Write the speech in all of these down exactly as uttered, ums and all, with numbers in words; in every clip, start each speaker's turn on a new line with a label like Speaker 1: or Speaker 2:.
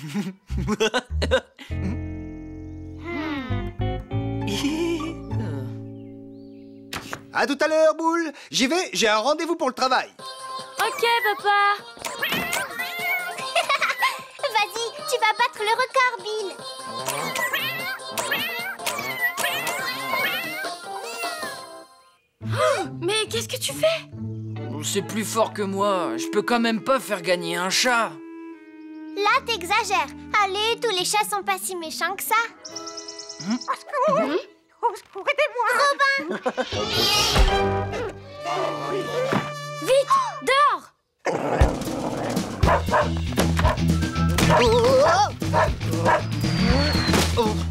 Speaker 1: À tout à l'heure, Boule. J'y vais, j'ai un rendez-vous pour le travail.
Speaker 2: Ok, papa.
Speaker 3: Vas-y, tu vas battre le record, Bill.
Speaker 2: Mais qu'est-ce que tu fais?
Speaker 4: C'est plus fort que moi. Je peux quand même pas faire gagner un chat.
Speaker 3: Là, t'exagères. Allez, tous les chats sont pas si méchants que ça.
Speaker 5: Au secours!
Speaker 3: Mmh.
Speaker 5: Au secours, aidez-moi!
Speaker 3: Robin!
Speaker 2: Vite, dehors!
Speaker 1: Oh, oh, oh.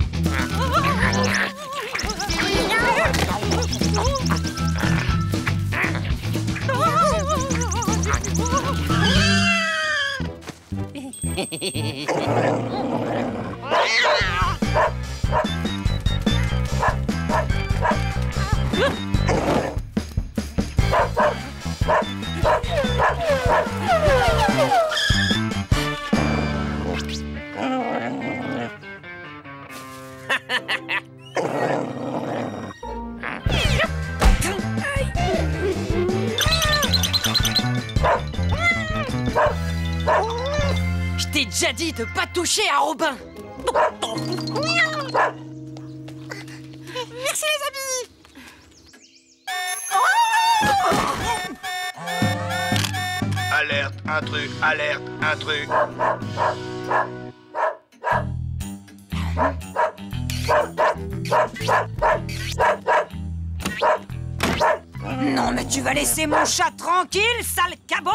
Speaker 4: Je t'ai déjà dit de pas toucher à Robin.
Speaker 5: Merci les amis.
Speaker 1: Alerte, intrus, alerte, intrus.
Speaker 5: Non, mais tu vas laisser mon chat tranquille, sale cabot.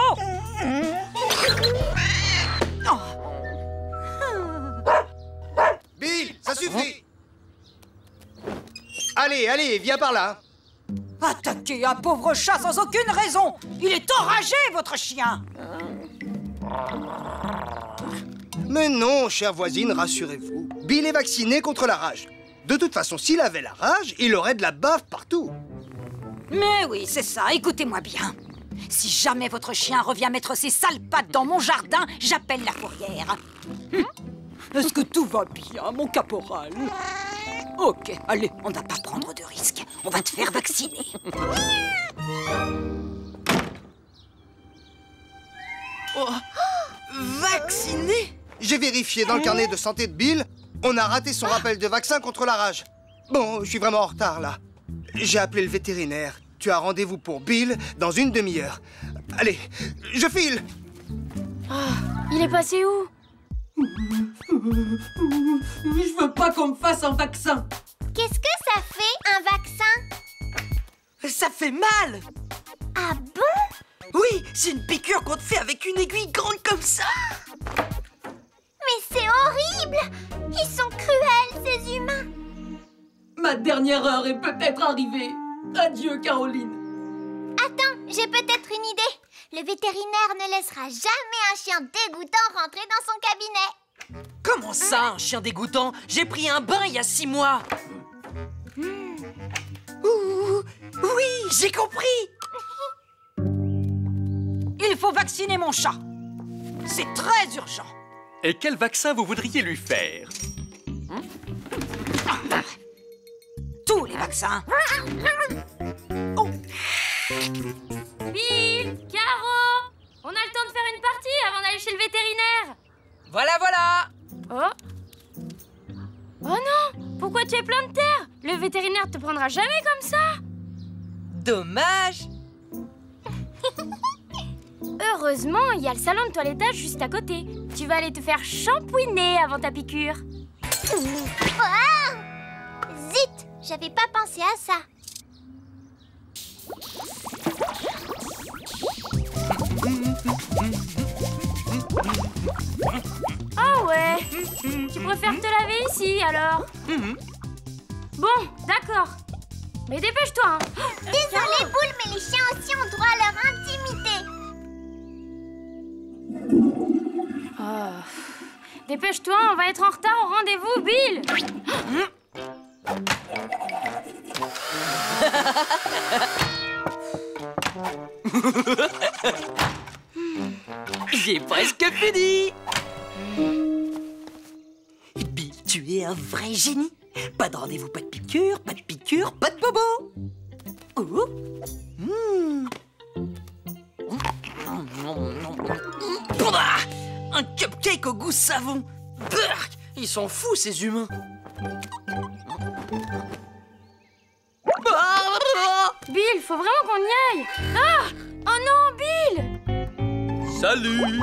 Speaker 5: Oh.
Speaker 1: Bill, ça suffit. Allez, allez, viens par là.
Speaker 5: Attaquer un pauvre chat sans aucune raison. Il est enragé, votre chien.
Speaker 1: Mais non, chère voisine, rassurez-vous. Bill est vacciné contre la rage. De toute façon, s'il avait la rage, il aurait de la bave partout.
Speaker 5: Mais oui, c'est ça, écoutez-moi bien. Si jamais votre chien revient mettre ses sales pattes dans mon jardin, j'appelle la fourrière. Hum? Est-ce que tout va bien, mon caporal? Ok, allez, on ne va pas prendre de risques. On va te faire vacciner.
Speaker 4: Oh, vacciné?
Speaker 1: J'ai vérifié dans le carnet de santé de Bill. On a raté son rappel de vaccin contre la rage. Bon, je suis vraiment en retard, là. J'ai appelé le vétérinaire. Tu as rendez-vous pour Bill dans une demi-heure. Allez, je file.
Speaker 2: Ah, il est passé où?
Speaker 6: Je veux pas qu'on me fasse un vaccin.
Speaker 3: Qu'est-ce que ça fait, un vaccin?
Speaker 6: Ça fait mal.
Speaker 3: Ah bon?
Speaker 6: Oui, c'est une piqûre qu'on te fait avec une aiguille grande comme ça.
Speaker 3: Mais c'est horrible! Ils sont cruels, ces humains!
Speaker 6: Ma dernière heure est peut-être arrivée. Adieu, Caroline.
Speaker 3: Attends, j'ai peut-être une idée. Le vétérinaire ne laissera jamais un chien dégoûtant rentrer dans son cabinet.
Speaker 4: Comment ça, un chien dégoûtant? J'ai pris un bain il y a six mois.
Speaker 6: Mmh. Ouh, oui, j'ai compris.
Speaker 5: Il faut vacciner mon chat. C'est très urgent.
Speaker 7: Et quel vaccin vous voudriez lui faire?
Speaker 5: Tous les vaccins. Oh.
Speaker 2: Bill, Caro, on a le temps de faire une partie avant d'aller chez le vétérinaire.
Speaker 4: Voilà, voilà.
Speaker 2: Oh. Oh non, pourquoi tu es plein de terre? Le vétérinaire te prendra jamais comme ça.
Speaker 4: Dommage.
Speaker 2: Heureusement, il y a le salon de toilettage juste à côté. Tu vas aller te faire shampouiner avant ta piqûre.
Speaker 3: Oh! Zut! J'avais pas pensé à ça.
Speaker 2: Ah ouais. Tu préfères te laver ici, alors? Bon, d'accord. Mais dépêche-toi, hein.
Speaker 3: Désolée, Boule, mais les chiens aussi ont droit à leur intimité.
Speaker 2: Oh. Dépêche-toi, on va être en retard au rendez-vous, Bill.
Speaker 4: J'ai presque fini.
Speaker 8: Tu es un vrai génie. Pas de rendez-vous, pas de piqûre, pas de piqûre, pas de bobo. Oh. Mmh. Bah, un cupcake au goût savon.
Speaker 4: Burk, ils sont fous, ces humains.
Speaker 2: Bill, faut vraiment qu'on y aille. Ah! Oh non, Bill!
Speaker 7: Salut!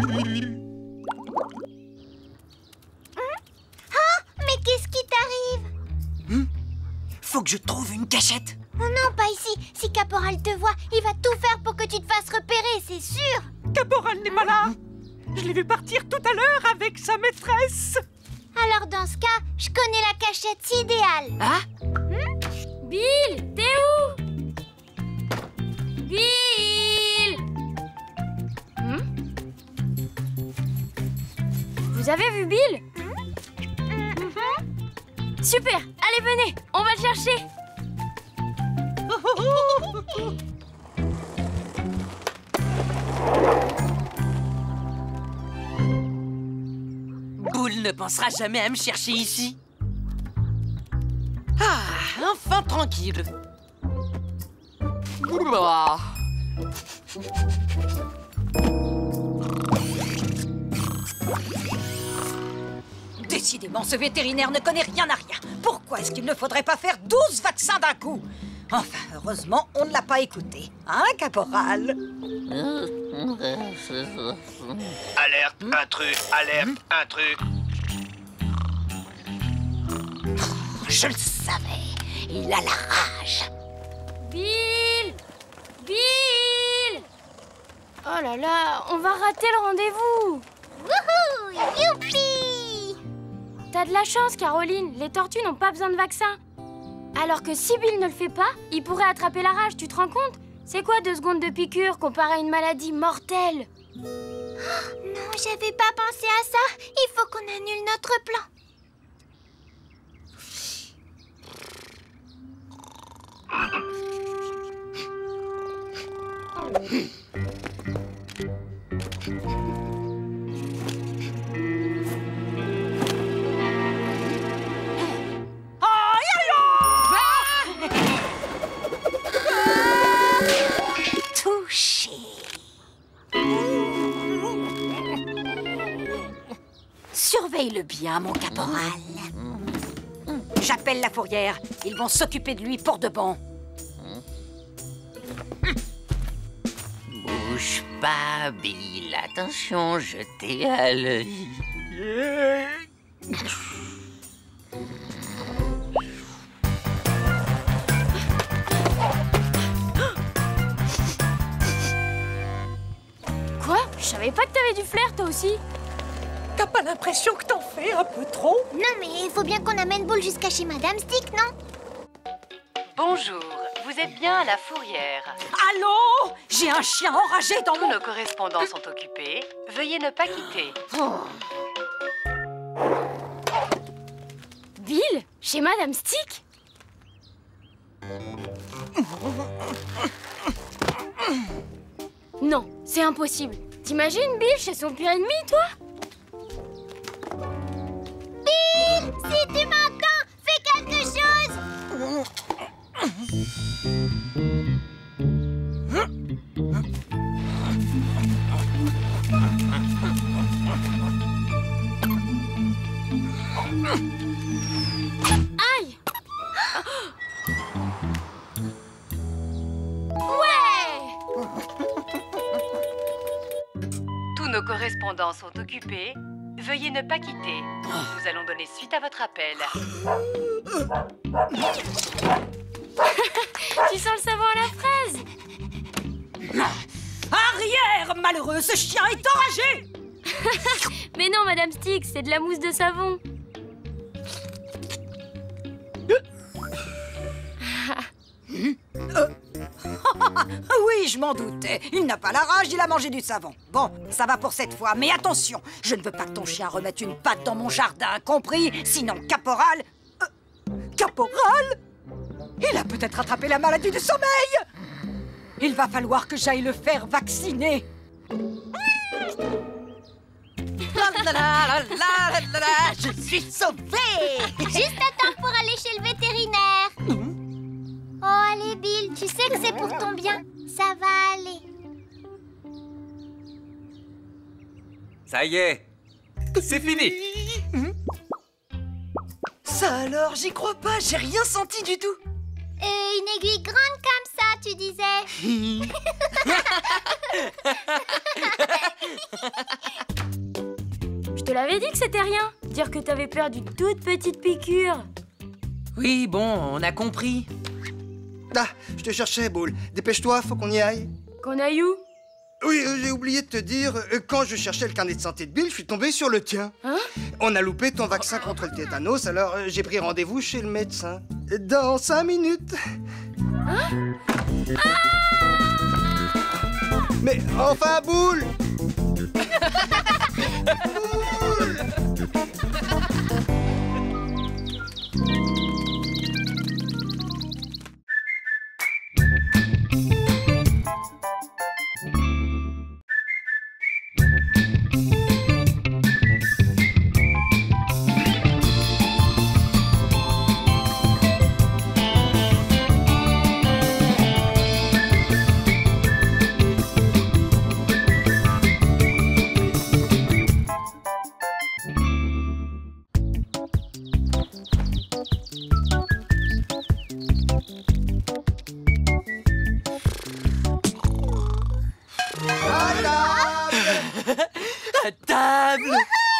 Speaker 3: Oh, mais qu'est-ce qui t'arrive?
Speaker 8: Hmm? Faut que je trouve une cachette.
Speaker 3: Oh non, pas ici. Si Caporal te voit, il va tout faire pour que tu te fasses repérer, c'est sûr.
Speaker 8: Caporal n'est pas là. Je l'ai vu partir tout à l'heure avec sa maîtresse.
Speaker 3: Alors dans ce cas, je connais la cachette idéale.
Speaker 4: Ah?
Speaker 3: Hmm?
Speaker 2: Bill, t'es où? Bill! Hmm? Vous avez vu Bill?
Speaker 3: Mm-hmm.
Speaker 2: Super! Allez, venez! On va le chercher!
Speaker 8: Boule ne pensera jamais à me chercher ici. Ah, enfin tranquille.
Speaker 4: Ah.
Speaker 5: Décidément, ce vétérinaire ne connaît rien à rien. Pourquoi est-ce qu'il ne faudrait pas faire douze vaccins d'un coup? Enfin, heureusement, on ne l'a pas écouté. Hein, Caporal?
Speaker 9: Alerte, intrus, alerte, intrus.
Speaker 5: Je le savais. Il a la rage.
Speaker 2: Bill! Bill! Oh là là, on va rater le rendez-vous!
Speaker 3: Wouhou! Youpi!
Speaker 2: T'as de la chance, Caroline. Les tortues n'ont pas besoin de vaccin. Alors que si Bill ne le fait pas, il pourrait attraper la rage, tu te rends compte? C'est quoi deux secondes de piqûre comparé à une maladie mortelle?
Speaker 3: Oh, non, j'avais pas pensé à ça. Il faut qu'on annule notre plan.
Speaker 5: Touché. Surveille-le bien, mon caporal. J'appelle la fourrière. Ils vont s'occuper de lui pour de bon.
Speaker 10: Bouge pas, Bill. Attention, je t'ai à l'œil.
Speaker 2: Quoi? Je savais pas que t'avais du flair, toi aussi.
Speaker 8: T'as pas l'impression que t'en fais un peu trop?
Speaker 3: Non, mais il faut bien qu'on amène Boule jusqu'à chez Madame Stick, non?
Speaker 11: Bonjour, vous êtes bien à la fourrière.
Speaker 5: Allô? J'ai un chien enragé dans
Speaker 11: Tous
Speaker 5: mon...
Speaker 11: nos correspondants sont occupés. Veuillez ne pas quitter.
Speaker 5: Oh.
Speaker 2: Bill? Chez Madame Stick? Non, c'est impossible. T'imagines Bill chez son pire ennemi, toi?
Speaker 3: Bill, si tu m'entends, fais quelque chose.
Speaker 2: Aïe! Ouais!
Speaker 11: Tous nos correspondants sont occupés. Veuillez ne pas quitter. Nous allons donner suite à votre appel.
Speaker 2: Tu sens le savon à la fraise?
Speaker 5: Arrière, malheureux, ce chien est enragé.
Speaker 2: Mais non, Madame Stick, c'est de la mousse de savon.
Speaker 5: Oui, je m'en doutais. Il n'a pas la rage, il a mangé du savon. Bon, ça va pour cette fois, mais attention, je ne veux pas que ton chien remette une patte dans mon jardin, compris? Sinon, Caporal... Euh, Caporal? Il a peut-être attrapé la maladie du sommeil. Il va falloir que j'aille le faire vacciner.
Speaker 8: la la la la la la, je suis sauvée.
Speaker 3: Juste à temps pour aller chez le vétérinaire. Oh, allez, Bill, tu sais que c'est pour ton bien. Ça va aller.
Speaker 7: Ça y est, c'est fini.
Speaker 8: Ça alors, j'y crois pas, j'ai rien senti du tout.
Speaker 3: Euh, une aiguille grande comme ça, tu disais.
Speaker 2: Je te l'avais dit que c'était rien. Dire que t'avais peur d'une toute petite piqûre.
Speaker 4: Oui, bon, on a compris.
Speaker 1: Ah, je te cherchais, Boule. Dépêche-toi, faut qu'on y aille.
Speaker 2: Qu'on aille où?
Speaker 1: Oui, euh, j'ai oublié de te dire, euh, quand je cherchais le carnet de santé de Bill, je suis tombé sur le tien.
Speaker 2: Hein?
Speaker 1: On a loupé ton vaccin contre le tétanos, alors euh, j'ai pris rendez-vous chez le médecin. Dans cinq minutes.
Speaker 2: Hein?
Speaker 1: Mais enfin, Boule! Boule!
Speaker 8: À table.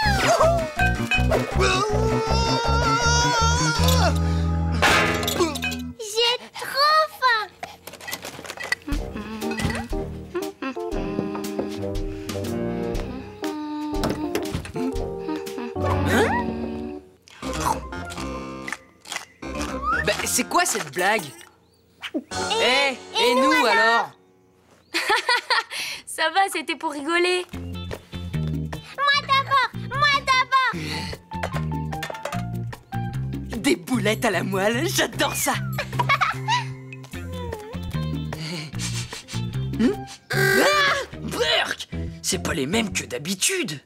Speaker 3: J'ai trop faim.
Speaker 4: Bah, c'est quoi cette blague?
Speaker 2: Eh,
Speaker 4: Eh, et, nous alors?
Speaker 2: Ça va, c'était pour rigoler.
Speaker 3: Moi d'abord, moi d'abord.
Speaker 8: Des boulettes à la moelle, j'adore ça.
Speaker 4: Ah, Burk! C'est pas les mêmes que d'habitude.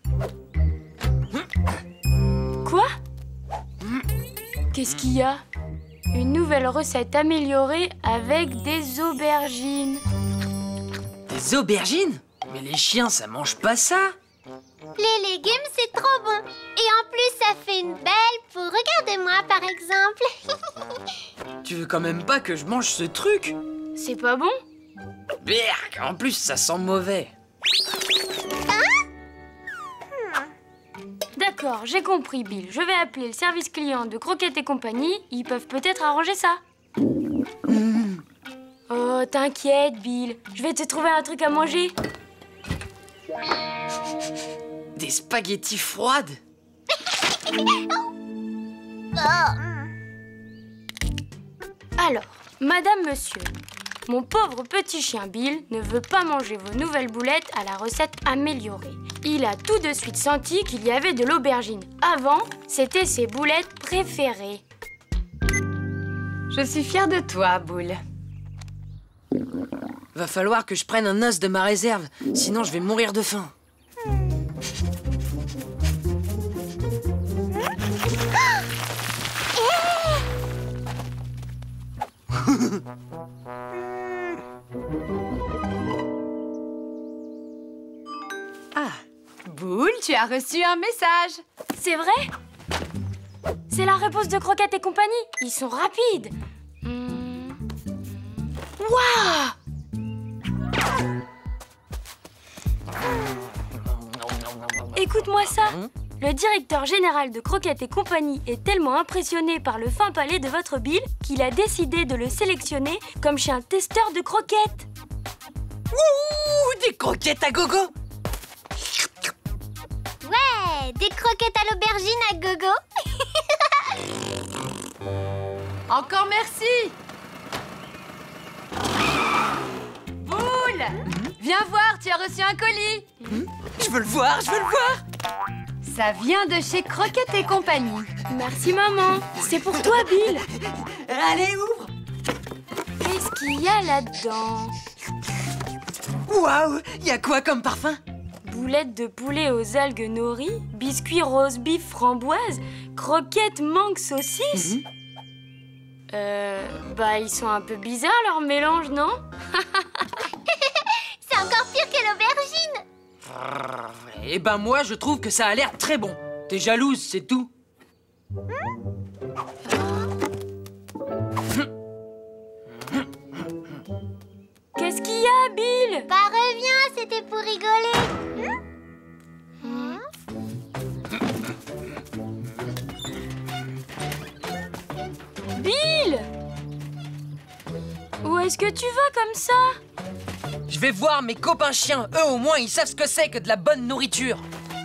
Speaker 2: Quoi? Qu'est-ce qu'il y a? Une nouvelle recette améliorée avec des aubergines.
Speaker 4: Des aubergines? Mais les chiens, ça mange pas ça.
Speaker 3: Les légumes, c'est trop bon. Et en plus, ça fait une belle peau. Regardez-moi, par exemple.
Speaker 4: Tu veux quand même pas que je mange ce truc?
Speaker 2: C'est pas bon?
Speaker 4: Berk! En plus, ça sent mauvais.
Speaker 2: D'accord, j'ai compris, Bill. Je vais appeler le service client de Croquettes et compagnie. Ils peuvent peut-être arranger ça. Mm. Oh, t'inquiète, Bill. Je vais te trouver un truc à manger.
Speaker 4: Des spaghettis froides?
Speaker 2: Alors, madame, monsieur, mon pauvre petit chien Bill ne veut pas manger vos nouvelles boulettes à la recette améliorée. Il a tout de suite senti qu'il y avait de l'aubergine. Avant, c'était ses boulettes préférées.
Speaker 11: Je suis fière de toi, Boule.
Speaker 4: Va falloir que je prenne un os de ma réserve, sinon je vais mourir de faim.
Speaker 11: Ah, Boule, tu as reçu un message.
Speaker 2: C'est vrai? C'est la réponse de Croquettes et compagnie. Ils sont rapides. Hmm. Waouh! Écoute-moi ça. Le directeur général de Croquettes et compagnie est tellement impressionné par le fin palais de votre Bill qu'il a décidé de le sélectionner comme chien testeur de croquettes.
Speaker 8: Ouh, des croquettes à gogo.
Speaker 3: Ouais, des croquettes à l'aubergine à gogo.
Speaker 11: Encore merci. Boule, viens voir, tu as reçu un colis.
Speaker 8: Je veux le voir, je veux le voir.
Speaker 11: Ça vient de chez Croquettes et compagnie.
Speaker 2: Merci maman, c'est pour toi Bill.
Speaker 8: Allez, ouvre.
Speaker 2: Qu'est-ce qu'il y a là-dedans?
Speaker 8: Waouh, il y a quoi comme parfum?
Speaker 2: boulettes de poulet aux algues nori, biscuits rose beef framboise, croquettes mangue saucisse. Mmh. Euh, bah ils sont un peu bizarres leur mélange, non?
Speaker 3: C'est encore pire que l'aubergine.
Speaker 4: Eh ben moi, je trouve que ça a l'air très bon. T'es jalouse, c'est tout.
Speaker 3: Mmh.
Speaker 2: Qu'est-ce qu'il y a, Bill?
Speaker 3: Bah reviens, c'était pour rigoler. Mmh.
Speaker 2: Bill! Où est-ce que tu vas comme ça?
Speaker 4: Je vais voir mes copains chiens. Eux, au moins, ils savent ce que c'est que de la bonne nourriture.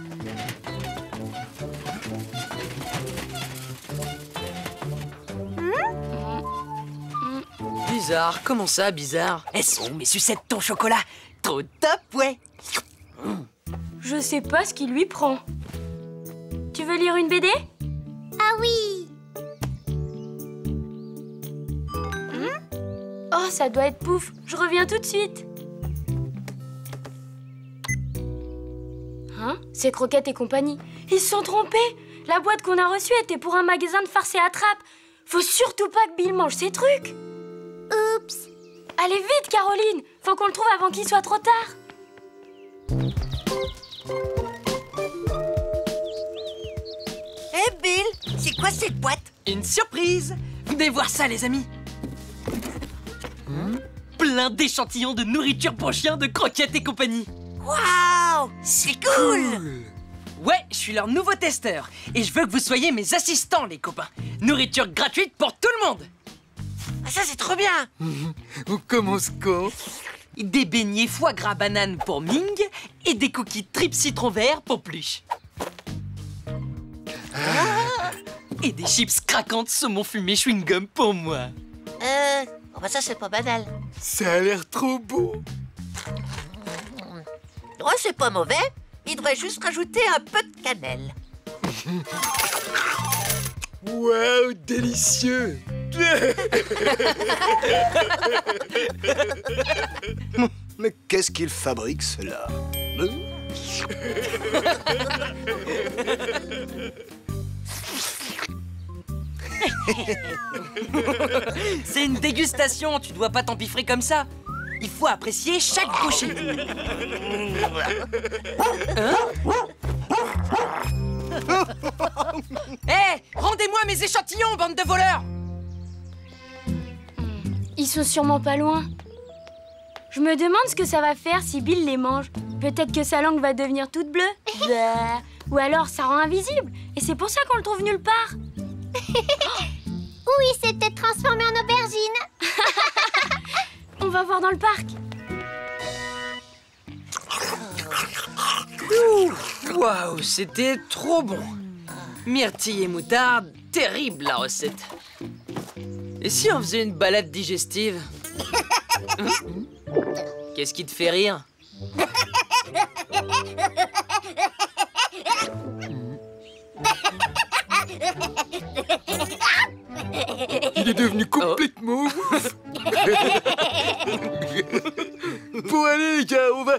Speaker 4: Bizarre, comment ça, bizarre?
Speaker 8: Elles sont mes sucettes ton chocolat. Trop top, ouais.
Speaker 2: Je sais pas ce qui lui prend. Tu veux lire une B D?
Speaker 3: Ah oui.
Speaker 2: hmm Oh, ça doit être Pouf. Je reviens tout de suite. Hein? C'est Croquette et compagnie. Ils se sont trompés. La boîte qu'on a reçue était pour un magasin de farce et attrape. Faut surtout pas que Bill mange ces trucs.
Speaker 3: Oups.
Speaker 2: Allez vite, Caroline. Faut qu'on le trouve avant qu'il soit trop tard.
Speaker 8: Hé, hey Bill, c'est quoi cette boîte?
Speaker 4: Une surprise. Venez voir ça, les amis. Mmh. Plein d'échantillons de nourriture pour chiens de Croquette et compagnie.
Speaker 8: Waouh, c'est cool.
Speaker 4: cool Ouais, je suis leur nouveau testeur. Et je veux que vous soyez mes assistants, les copains. Nourriture gratuite pour tout le monde.
Speaker 8: Ah, ça, c'est trop bien.
Speaker 12: On commence quand?
Speaker 4: Des beignets foie gras banane pour Ming et des cookies tripes citron vert pour Pluche. Ah. Et des chips craquantes saumon fumé chewing-gum pour moi.
Speaker 8: Euh... Oh bah ça, c'est pas banal.
Speaker 12: Ça a l'air trop beau.
Speaker 8: Oh, c'est pas mauvais. Il devrait juste rajouter un peu de cannelle.
Speaker 12: Waouh, délicieux.
Speaker 1: Mais qu'est-ce qu'il fabrique, cela?
Speaker 4: C'est une dégustation, tu dois pas t'empiffrer comme ça. Il faut apprécier chaque bouchée. Hein? Hé, hey, rendez-moi mes échantillons, bande de voleurs!
Speaker 2: Ils sont sûrement pas loin. Je me demande ce que ça va faire si Bill les mange. Peut-être que sa langue va devenir toute bleue. Bah, ou alors ça rend invisible. Et c'est pour ça qu'on le trouve nulle part.
Speaker 3: Ou il s'est peut-être transformé en aubergine.
Speaker 2: On va voir dans le parc.
Speaker 4: Waouh, c'était trop bon. Myrtille et moutarde, terrible la recette. Et si on faisait une balade digestive? Qu'est-ce qui te fait rire?
Speaker 12: Il est devenu complètement oh. ouf. Bon, allez, les gars, on va...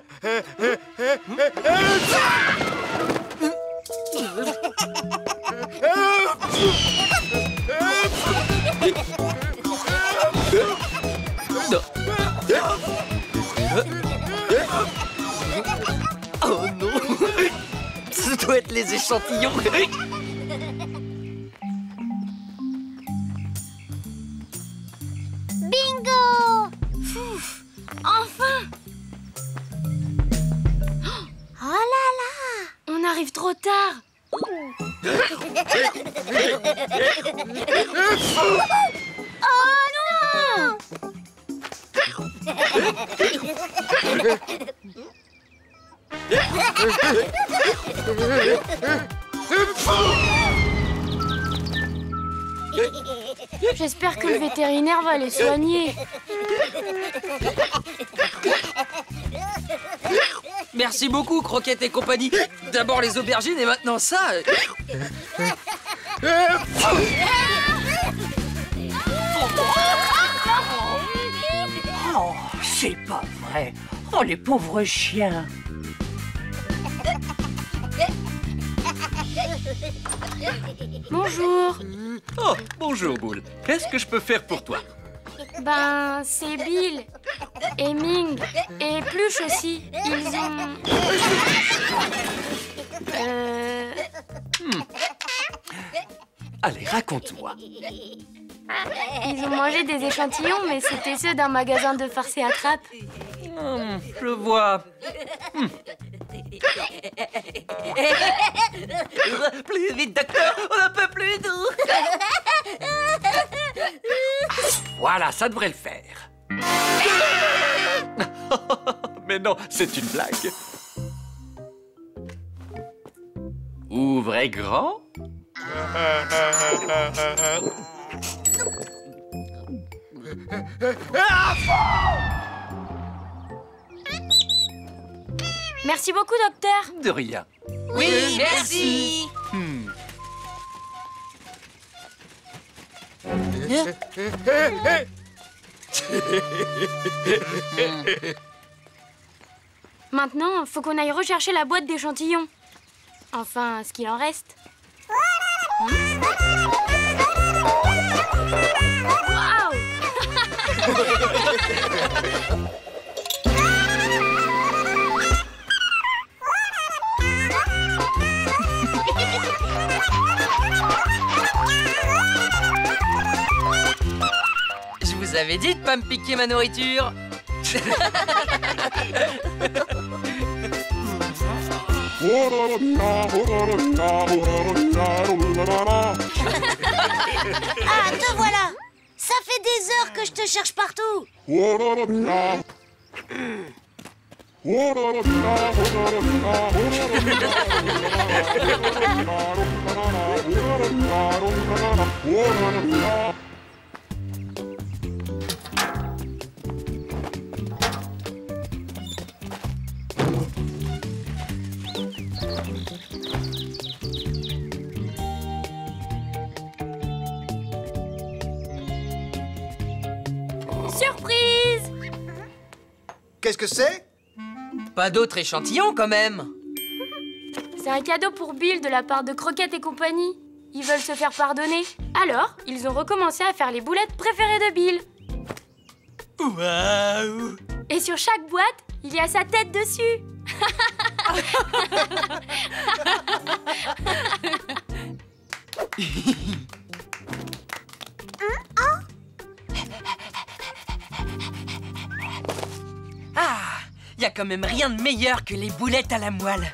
Speaker 4: Oh non. Ça doit être les échantillons.
Speaker 3: Bingo!
Speaker 2: Ouf, enfin!
Speaker 3: Oh là là!
Speaker 2: On arrive trop tard.
Speaker 3: Oh non!
Speaker 2: J'espère que le vétérinaire va les soigner.
Speaker 4: Merci beaucoup, Croquette et compagnie. D'abord les aubergines et maintenant ça.
Speaker 8: Oh, c'est pas vrai. Oh, les pauvres chiens.
Speaker 2: Bonjour.
Speaker 7: Oh, bonjour, Boule. Qu'est-ce que je peux faire pour toi?
Speaker 2: Ben, c'est Bill et Ming et Pluche aussi. Ils ont... Euh...
Speaker 7: Hmm. Allez, raconte-moi.
Speaker 2: Ils ont mangé des échantillons, mais c'était ceux d'un magasin de farce et attrape.
Speaker 7: Hmm, je vois. Hmm.
Speaker 8: Plus vite, docteur, on n'en peut plus, nous.
Speaker 7: Voilà, ça devrait le faire. Mais non, c'est une blague. Ouvrez grand.
Speaker 2: Merci beaucoup, docteur.
Speaker 7: De rien.
Speaker 8: Oui, oui merci.
Speaker 7: Hmm.
Speaker 2: Maintenant, faut qu'on aille rechercher la boîte d'échantillons. Enfin, ce qu'il en reste. Waouh!
Speaker 4: Je vous avais dit de pas me piquer ma nourriture.
Speaker 13: Ah, te voilà! Ça fait des heures que je te cherche partout!
Speaker 2: Surprise!
Speaker 1: Qu'est-ce que c'est?
Speaker 4: Pas d'autres échantillons, quand même.
Speaker 2: C'est un cadeau pour Bill de la part de Croquette et compagnie. Ils veulent se faire pardonner. Alors, ils ont recommencé à faire les boulettes préférées de Bill.
Speaker 4: Waouh!
Speaker 2: Et sur chaque boîte, il y a sa tête dessus.
Speaker 4: Ah, y a quand même rien de meilleur que les boulettes à la moelle.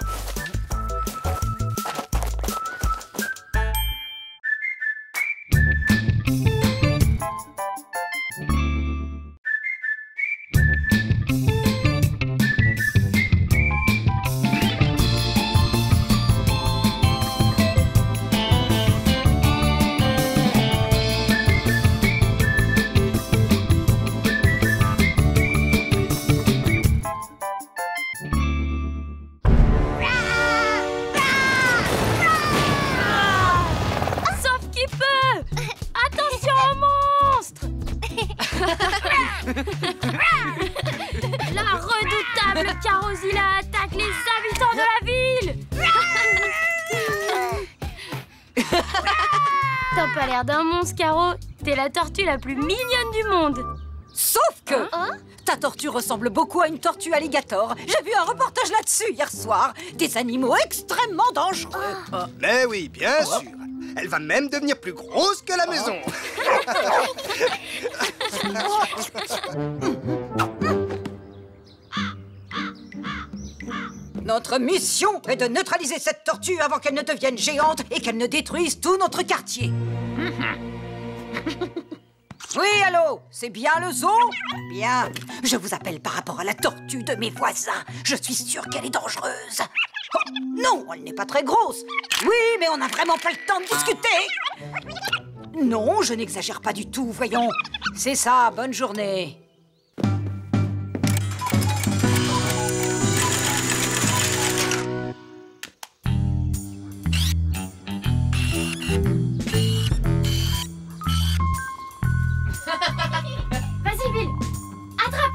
Speaker 2: La redoutable Carozilla attaque les habitants de la ville. T'as pas l'air d'un monstre, Caro. T'es la tortue la plus mignonne du monde.
Speaker 5: Sauf que hein ta tortue ressemble beaucoup à une tortue alligator. J'ai vu un reportage là-dessus hier soir. Des animaux extrêmement dangereux.
Speaker 1: Oh. Mais oui, bien oh. sûr. Elle va même devenir plus grosse que la maison.
Speaker 5: Notre mission est de neutraliser cette tortue avant qu'elle ne devienne géante et qu'elle ne détruise tout notre quartier. Oui, allô? C'est bien le zoo? Bien. Je vous appelle par rapport à la tortue de mes voisins. Je suis sûre qu'elle est dangereuse. Oh, non, elle n'est pas très grosse. Oui, mais on n'a vraiment pas le temps de discuter. Non, je n'exagère pas du tout, voyons. C'est ça, bonne journée.
Speaker 2: Vas-y, Bill, attrape.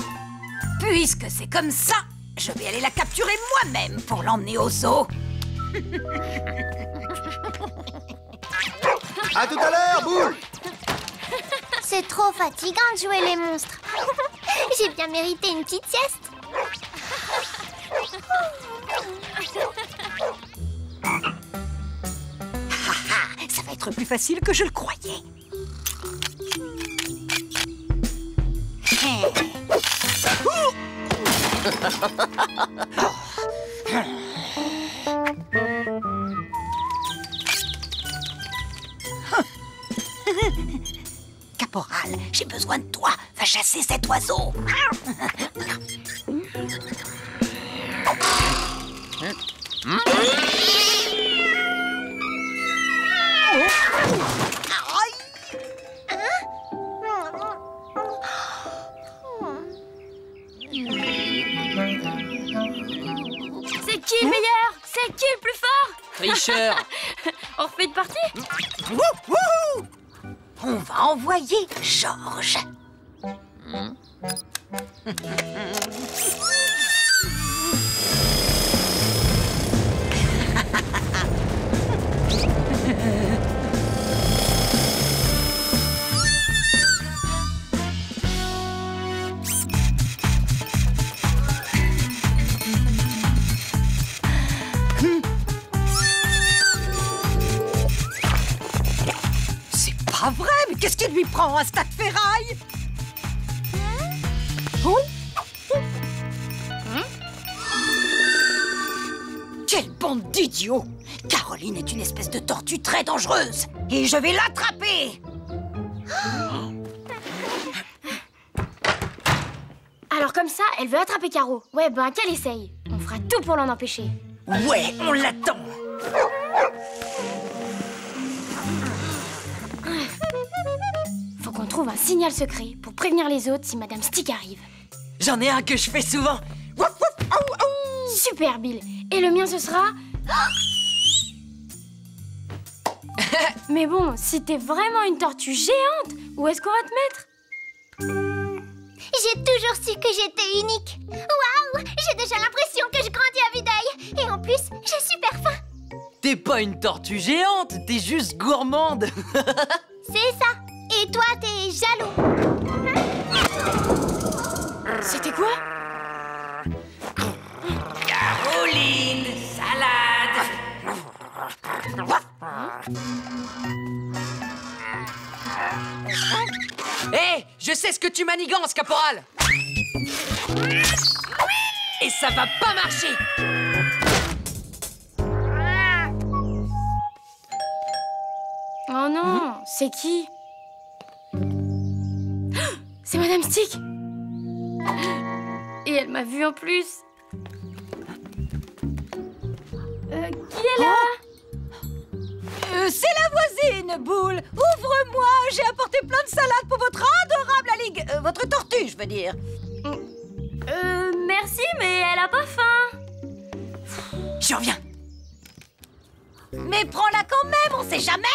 Speaker 5: Puisque c'est comme ça, je vais aller la capturer moi-même pour l'emmener au zoo.
Speaker 1: À tout à l'heure, Boule.
Speaker 3: C'est trop fatigant de jouer les monstres. J'ai bien mérité une petite sieste.
Speaker 5: Ça va être plus facile que je le croyais. Caporal, j'ai besoin de toi. Va chasser cet oiseau.
Speaker 2: C'est qui le meilleur? C'est qui le plus fort?
Speaker 4: Tricheur.
Speaker 2: On refait une partie?
Speaker 5: On va envoyer Georges. C'est pas vrai, mais qu'est-ce qui lui prend un tas de ferraille? Oh. Quelle bande d'idiots! Caroline est une espèce de tortue très dangereuse et je vais l'attraper!
Speaker 2: Alors comme ça, elle veut attraper Caro. Ouais, ben qu'elle essaye. On fera tout pour l'en empêcher.
Speaker 5: Ouais, on l'attend!
Speaker 2: Faut qu'on trouve un signal secret pour prévenir les autres si Madame Stick arrive.
Speaker 8: J'en ai un que je fais souvent.
Speaker 2: Super, Bill. Et le mien, ce sera... Mais bon, si t'es vraiment une tortue géante, où est-ce qu'on va te mettre?
Speaker 3: J'ai toujours su que j'étais unique. Waouh! J'ai déjà l'impression que je grandis à vue d'œil. Et en plus, j'ai super faim.
Speaker 8: T'es pas une tortue géante, t'es juste gourmande.
Speaker 3: C'est ça. Et toi, t'es jaloux.
Speaker 2: C'était quoi?
Speaker 10: Caroline, salade.
Speaker 4: Hé, hey, je sais ce que tu manigances, caporal. Et ça va pas marcher.
Speaker 2: Oh non, c'est qui? C'est Madame Stick. Et elle m'a vue en plus. Euh, qui est là?
Speaker 5: Euh, c'est la voisine, Boule. Ouvre-moi, j'ai apporté plein de salades pour votre adorable alligue... Euh, votre tortue, je veux dire.
Speaker 2: Euh, merci, mais elle a pas faim.
Speaker 5: Je reviens. Mais prends-la quand même, on sait jamais.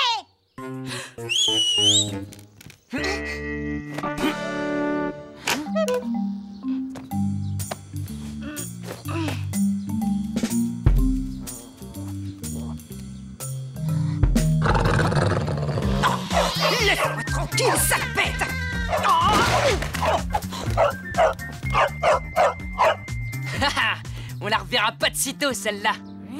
Speaker 5: Laisse-moi tranquille, sale bête.
Speaker 4: On la reverra pas de sitôt, celle-là.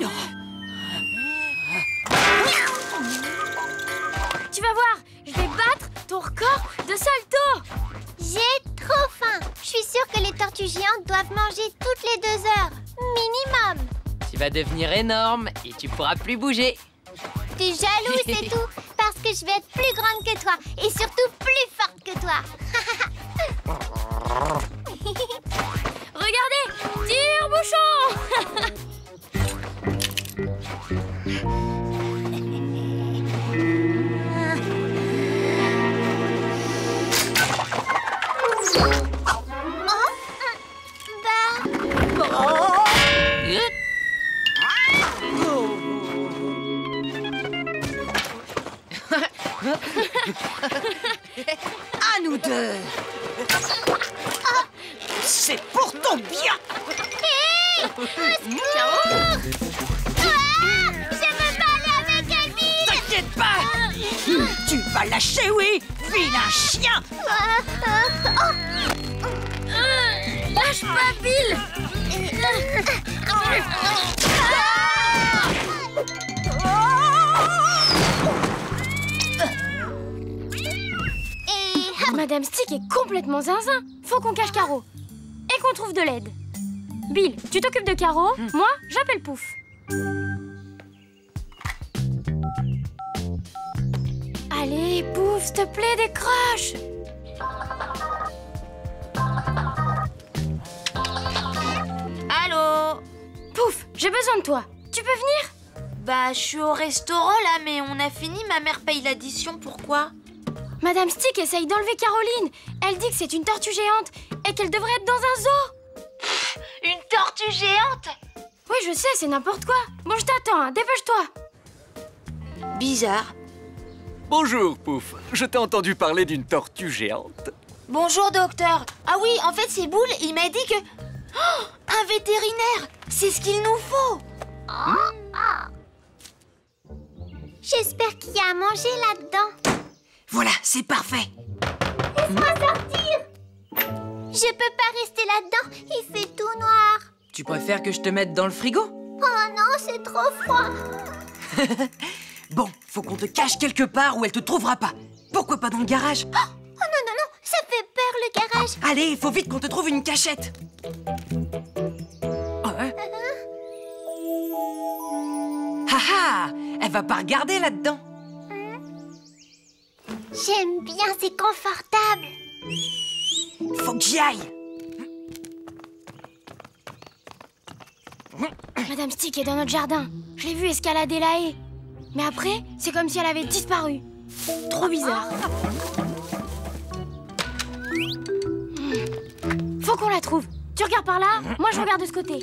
Speaker 2: Tu vas voir, je vais battre ton record de salto.
Speaker 3: J'ai trop faim. Je suis sûre que les tortues géantes doivent manger toutes les deux heures. Minimum.
Speaker 4: Tu vas devenir énorme et tu pourras plus bouger.
Speaker 3: T'es jaloux, c'est tout. Parce que je vais être plus grande que toi. Et surtout plus forte que toi.
Speaker 2: Regardez, tire-bouchon.
Speaker 5: À nous deux. C'est pour ton bien.
Speaker 3: Hé! Au secours! Ah!
Speaker 5: Tu vas lâcher, oui, vilain chien.
Speaker 2: Lâche pas, Bill. Madame Stick est complètement zinzin. Faut qu'on cache Caro. Et qu'on trouve de l'aide. Bill, tu t'occupes de Caro. Mm. Moi, j'appelle Pouf. Allez, Pouf, s'il te plaît, décroche.
Speaker 13: Allô?
Speaker 2: Pouf, j'ai besoin de toi. Tu peux venir?
Speaker 13: Bah, je suis au restaurant, là, mais on a fini. Ma mère paye l'addition, pourquoi?
Speaker 2: Madame Stick essaye d'enlever Caroline. Elle dit que c'est une tortue géante et qu'elle devrait être dans un zoo.
Speaker 13: Une tortue géante?
Speaker 2: Oui, je sais, c'est n'importe quoi. Bon, je t'attends, hein. Dépêche-toi.
Speaker 13: Bizarre.
Speaker 7: Bonjour, Pouf. Je t'ai entendu parler d'une tortue géante.
Speaker 13: Bonjour, docteur. Ah oui, en fait, c'est Boule. Il m'a dit que... Oh, un vétérinaire, c'est ce qu'il nous faut.
Speaker 3: Oh, oh. J'espère qu'il y a à manger là-dedans.
Speaker 8: Voilà, c'est parfait.
Speaker 3: Laisse-moi sortir. Je peux pas rester là-dedans, il fait tout noir.
Speaker 4: Tu préfères que je te mette dans le frigo?
Speaker 3: Oh non, c'est trop froid.
Speaker 8: Bon, faut qu'on te cache quelque part où elle te trouvera pas. Pourquoi pas dans le garage?
Speaker 3: Oh, oh non, non, non, ça fait peur le garage.
Speaker 8: Allez, faut vite qu'on te trouve une cachette. Ouais. Ha ha, elle va pas regarder là-dedans.
Speaker 3: J'aime bien, c'est confortable.
Speaker 8: Faut que j'y aille.
Speaker 2: Madame Stick est dans notre jardin. Je l'ai vue escalader la haie. Mais après, c'est comme si elle avait disparu. Trop bizarre. Faut qu'on la trouve. Tu regardes par là, moi je regarde de ce côté.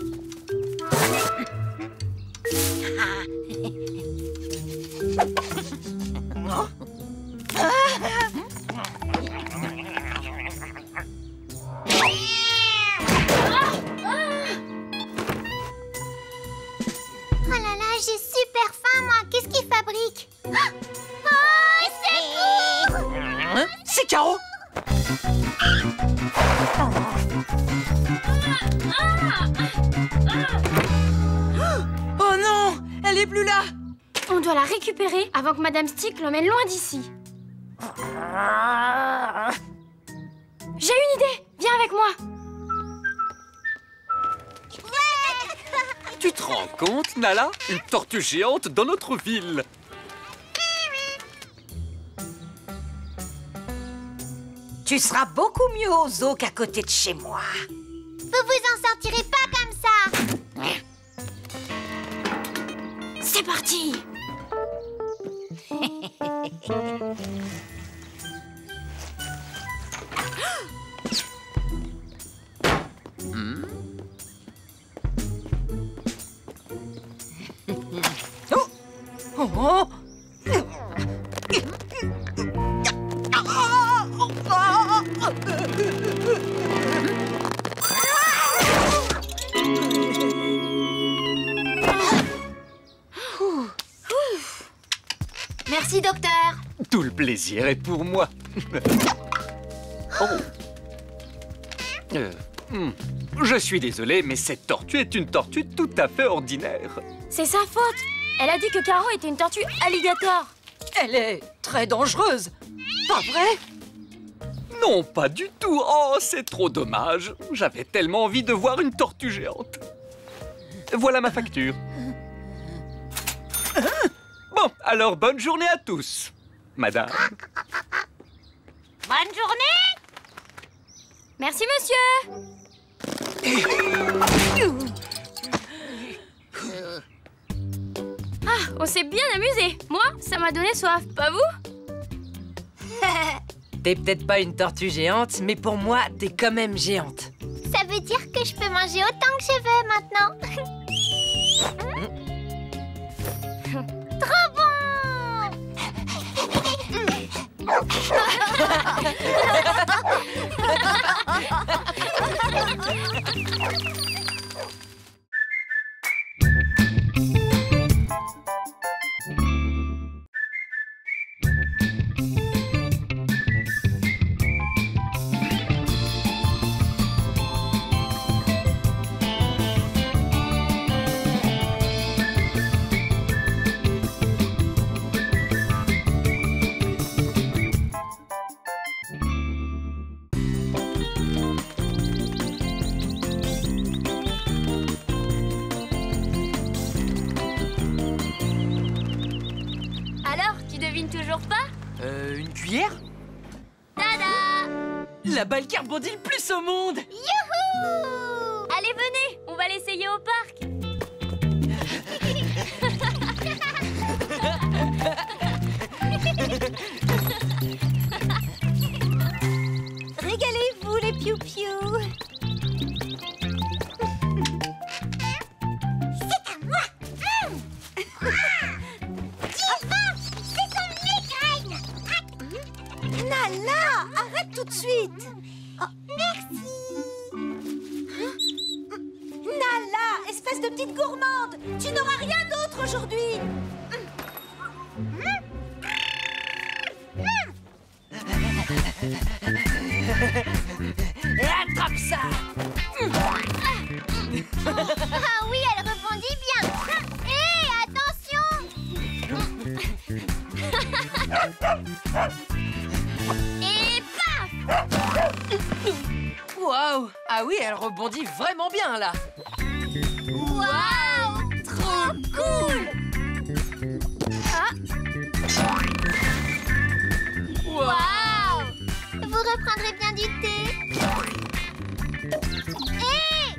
Speaker 3: Oh là là, j'ai super faim, moi. Qu'est-ce qu'il fabrique? Oh, secours!
Speaker 8: Hein? C'est Caro. Oh non, elle est plus là.
Speaker 2: On doit la récupérer avant que Madame Stick l'emmène loin d'ici. J'ai une idée. Viens avec moi.
Speaker 7: Tu te rends compte, Nala? Une tortue géante dans notre ville.
Speaker 5: Tu seras beaucoup mieux au zoo qu'à côté de chez moi.
Speaker 3: Vous vous en sortirez pas comme ça.
Speaker 2: C'est parti.
Speaker 8: Oh. Oh.
Speaker 13: Merci, docteur.
Speaker 7: Tout le plaisir est pour moi. Oh. Euh, hmm. Je suis désolé, mais cette tortue est une tortue tout à fait ordinaire.
Speaker 2: C'est sa faute. Elle a dit que Caro était une tortue alligator.
Speaker 5: Elle est très dangereuse. Pas vrai?
Speaker 7: Non, pas du tout. Oh, c'est trop dommage. J'avais tellement envie de voir une tortue géante. Voilà ma facture. Bon, alors bonne journée à tous, madame.
Speaker 2: Bonne journée. Merci, monsieur. Ah, on s'est bien amusé. Moi, ça m'a donné soif, pas vous?
Speaker 4: T'es peut-être pas une tortue géante, mais pour moi, t'es quand même géante.
Speaker 3: Ça veut dire que je peux manger autant que je veux maintenant. Trop bon.
Speaker 2: Alors, tu devines toujours pas?
Speaker 4: Euh, une cuillère?
Speaker 2: Tada!
Speaker 4: La balle qui rebondit le plus au monde!
Speaker 2: Youhou! Allez, venez, on va l'essayer au parc.
Speaker 5: Régalez-vous, les piou-piou.
Speaker 3: C'est à moi. Mmh. Diva, c'est son migraine.
Speaker 5: Nala, arrête tout de suite.
Speaker 3: Oh, merci.
Speaker 5: Nala, espèce de petite gourmande, tu n'auras rien d'autre aujourd'hui.
Speaker 4: Attrape ça!
Speaker 3: Ah oui, elle rebondit bien. Hé, attention. Et paf!
Speaker 4: Waouh! Ah oui, elle rebondit vraiment bien, là!
Speaker 3: Waouh! Trop cool! Ah. Waouh! Vous reprendrez bien du thé? Hé!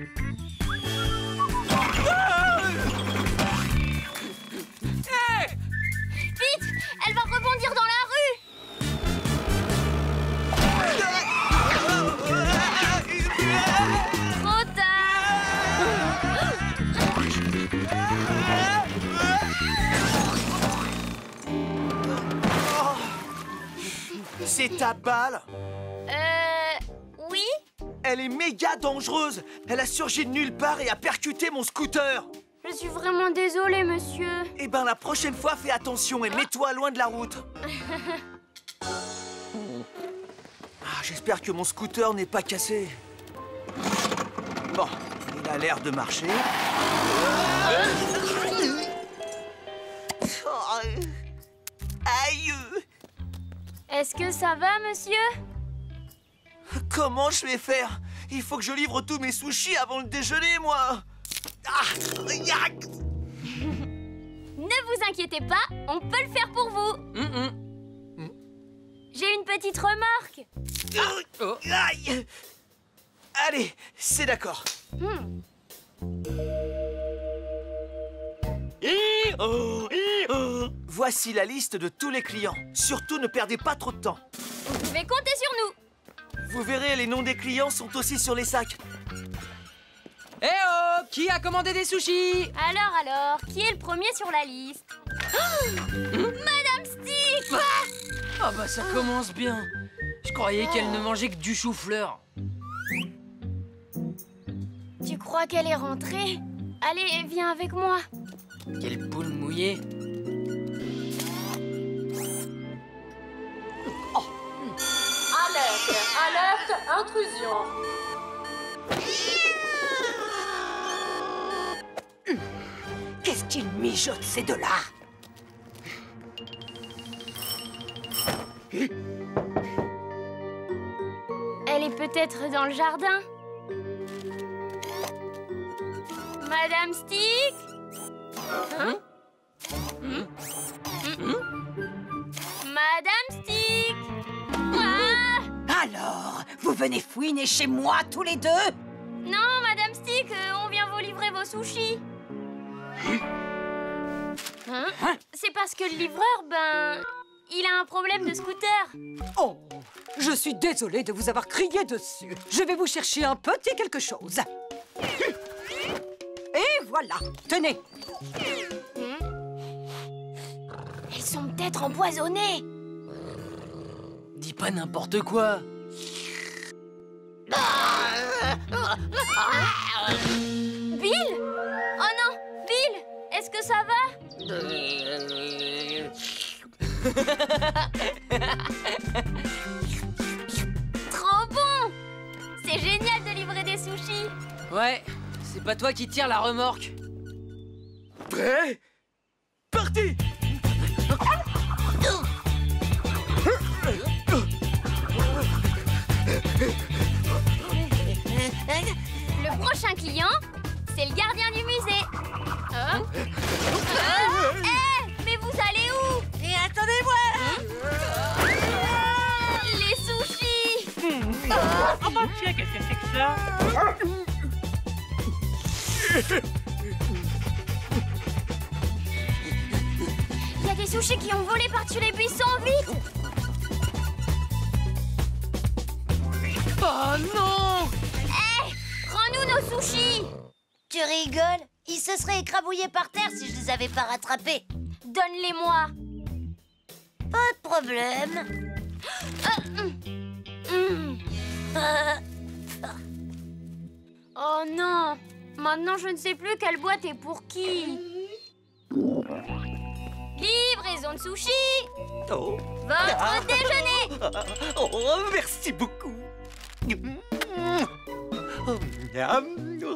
Speaker 2: Vite! Elle va rebondir dans la rue! Trop tard!
Speaker 14: C'est ta balle?
Speaker 2: Euh... Oui?
Speaker 14: Elle est méga dangereuse. Elle a surgi de nulle part et a percuté mon scooter.
Speaker 2: Je suis vraiment désolée, monsieur.
Speaker 14: Eh ben, la prochaine fois, fais attention et mets-toi loin de la route. Ah, j'espère que mon scooter n'est pas cassé. Bon, il a l'air de marcher. Aïe!
Speaker 2: Est-ce que ça va, monsieur?
Speaker 14: Comment je vais faire? Il faut que je livre tous mes sushis avant le déjeuner, moi. Ah, yac.
Speaker 2: Ne vous inquiétez pas, on peut le faire pour vous.
Speaker 4: Mm-mm.
Speaker 2: J'ai une petite remarque.
Speaker 14: Ah, oh. Aïe. Allez, c'est d'accord.
Speaker 2: Hmm.
Speaker 14: Voici la liste de tous les clients. Surtout, ne perdez pas trop de temps.
Speaker 2: Vous pouvez compter sur nous.
Speaker 14: Vous verrez, les noms des clients sont aussi sur les sacs.
Speaker 4: Eh oh! Qui a commandé des sushis?
Speaker 2: Alors, alors, qui est le premier sur la liste? Oh, Madame Stick!
Speaker 4: Ah bah ça commence bien. Je croyais qu'elle ne mangeait que du chou-fleur.
Speaker 2: Tu crois qu'elle est rentrée? Allez, viens avec moi.
Speaker 4: Quelle poule mouillée.
Speaker 6: Oh. Alerte, alerte, intrusion.
Speaker 5: Qu'est-ce qu'ils mijotent, ces deux-là?
Speaker 2: Elle est peut-être dans le jardin. Madame Stick? Hein? Hum? Madame Stick? Ah!
Speaker 5: Alors, vous venez fouiner chez moi, tous les deux?
Speaker 2: Non, Madame Stick, euh, on vient vous livrer vos sushis. Hein? C'est parce que le livreur, ben... il a un problème de scooter.
Speaker 5: Oh, je suis désolée de vous avoir crié dessus. Je vais vous chercher un petit quelque chose. Et voilà, tenez.
Speaker 2: Elles sont peut-être empoisonnées.
Speaker 4: Dis pas n'importe quoi.
Speaker 2: Bill? Oh non, Bill, est-ce que ça va? Trop bon! C'est génial de livrer des sushis.
Speaker 4: Ouais, c'est pas toi qui tire la remorque.
Speaker 14: Prêt? Parti!
Speaker 2: Le prochain client, c'est le gardien du musée. Hein? euh, hey, mais vous allez où?
Speaker 3: Et
Speaker 15: Oh mon Dieu, qu'est-ce que c'est que ça?
Speaker 2: Il y a des sushis qui ont volé par-dessus les buissons, vite!
Speaker 4: Oh non!
Speaker 2: Hé! Hey, rends-nous nos sushis!
Speaker 13: Tu rigoles? Ils se seraient écrabouillés par terre si je les avais pas rattrapés.
Speaker 2: Donne-les-moi!
Speaker 13: Pas de problème.
Speaker 2: Ah, mm.
Speaker 13: Euh,
Speaker 2: Oh non! Maintenant, je ne sais plus quelle boîte est pour qui. Livraison de sushis!
Speaker 14: Oh.
Speaker 2: Votre
Speaker 14: Ah.
Speaker 2: déjeuner!
Speaker 14: Oh, merci beaucoup. Oh, miam.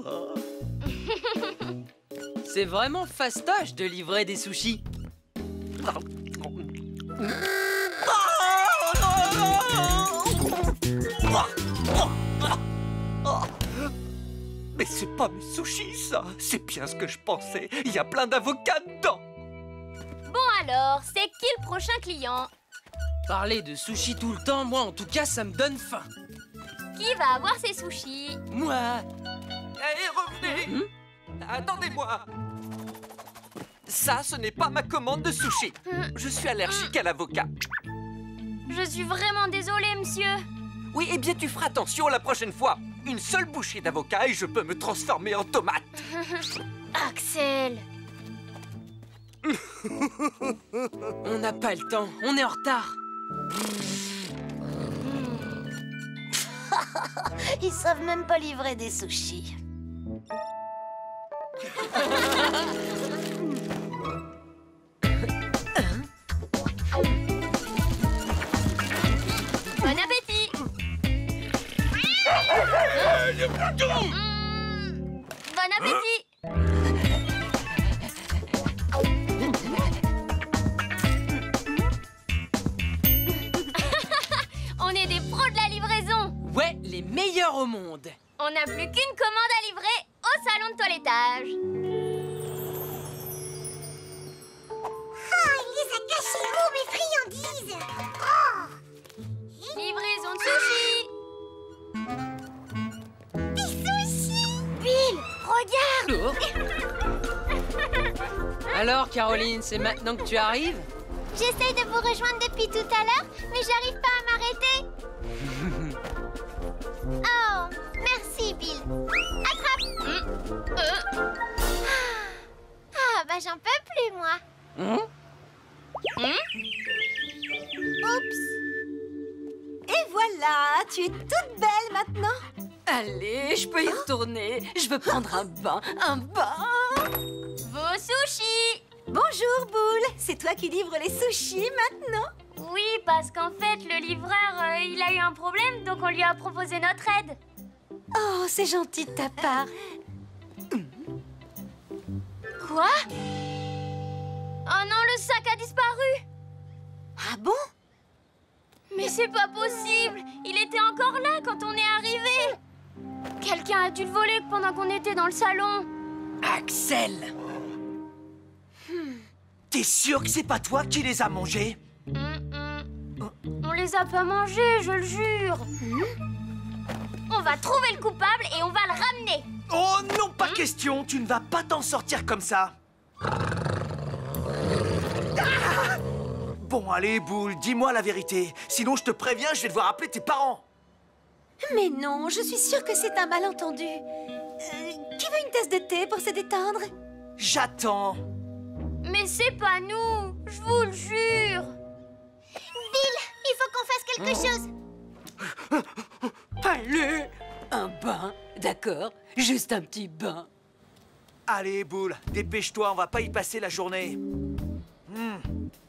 Speaker 4: C'est vraiment fastoche de livrer des sushis.
Speaker 14: Mais c'est pas mes sushis, ça. C'est bien ce que je pensais. Il y a plein d'avocats dedans.
Speaker 2: Bon alors, c'est qui le prochain client?
Speaker 4: Parler de sushis tout le temps, moi en tout cas, ça me donne faim.
Speaker 2: Qui va avoir ses sushis?
Speaker 4: Moi.
Speaker 14: Hé, revenez.
Speaker 4: Hmm?
Speaker 14: Attendez-moi. Ça, ce n'est pas ma commande de sushis. Je suis allergique à l'avocat.
Speaker 2: Je suis vraiment désolée, monsieur.
Speaker 14: Oui, eh bien, tu feras attention la prochaine fois. Une seule bouchée d'avocat et je peux me transformer en tomate.
Speaker 2: Axel.
Speaker 4: On n'a pas le temps, on est en retard.
Speaker 13: Ils savent même pas livrer des sushis.
Speaker 2: Bon appétit. Mmh. Bon appétit. On est des pros de la livraison.
Speaker 4: Ouais, les meilleurs au monde.
Speaker 2: On n'a plus qu'une commande à livrer au salon de toilettage.
Speaker 3: Oh, il les a cachés où, mes friandises? Oh.
Speaker 2: Livraison de sushis.
Speaker 3: Des sushis.
Speaker 2: Bill, regarde.
Speaker 4: Oh. Alors, Caroline, c'est maintenant que tu arrives?
Speaker 3: J'essaye de vous rejoindre depuis tout à l'heure, mais j'arrive pas à m'arrêter. Oh, merci, Bill. Attrape.
Speaker 2: Mmh. Euh.
Speaker 3: Ah, bah j'en peux plus, moi.
Speaker 4: Mmh.
Speaker 2: Mmh.
Speaker 3: Oups.
Speaker 5: Et voilà, tu es toute belle maintenant. Allez, je peux y retourner. Je veux prendre un bain, un bain.
Speaker 2: Vos sushis.
Speaker 5: Bonjour, Boule. C'est toi qui livres les sushis maintenant?
Speaker 2: Oui, parce qu'en fait, le livreur, euh, il a eu un problème, donc on lui a proposé notre aide.
Speaker 5: Oh, c'est gentil de ta part.
Speaker 2: Quoi? Oh non, le sac a disparu.
Speaker 5: Ah bon?
Speaker 2: Mais c'est pas possible. Il était encore là quand on est arrivé. Quelqu'un a dû le voler pendant qu'on était dans le salon.
Speaker 4: Axel!
Speaker 14: T'es sûr que c'est pas toi qui les as mangés?
Speaker 2: Mm -mm. On les a pas mangés, je le jure. Mm. On va trouver le coupable et on va le ramener.
Speaker 14: Oh non, pas question. Tu ne vas pas t'en sortir comme ça. Ah! Bon, allez, Boule, dis-moi la vérité. Sinon, je te préviens, je vais devoir appeler tes parents.
Speaker 5: Mais non, je suis sûre que c'est un malentendu. Euh, qui veut une tasse de thé pour se détendre?
Speaker 14: J'attends.
Speaker 2: Mais c'est pas nous, je vous le jure.
Speaker 3: Bill, il faut qu'on fasse quelque chose.
Speaker 5: Allez, un bain, d'accord? Juste un petit bain.
Speaker 14: Allez, Boule, dépêche-toi, on va pas y passer la journée. Hmm.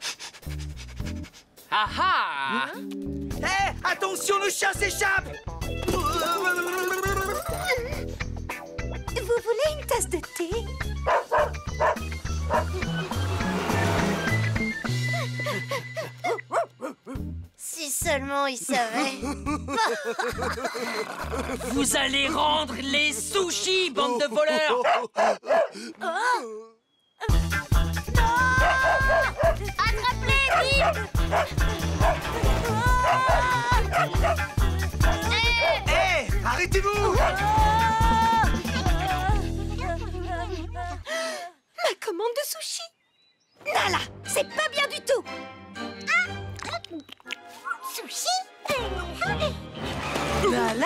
Speaker 4: Ah ah!
Speaker 14: Hé, hey, attention, le chien s'échappe!
Speaker 5: Vous voulez une tasse de thé?
Speaker 13: Si seulement il savait.
Speaker 4: Vous allez rendre les sushis, bande de voleurs!
Speaker 2: Attrape-les, vite!
Speaker 14: Hé, hey,
Speaker 5: voilà.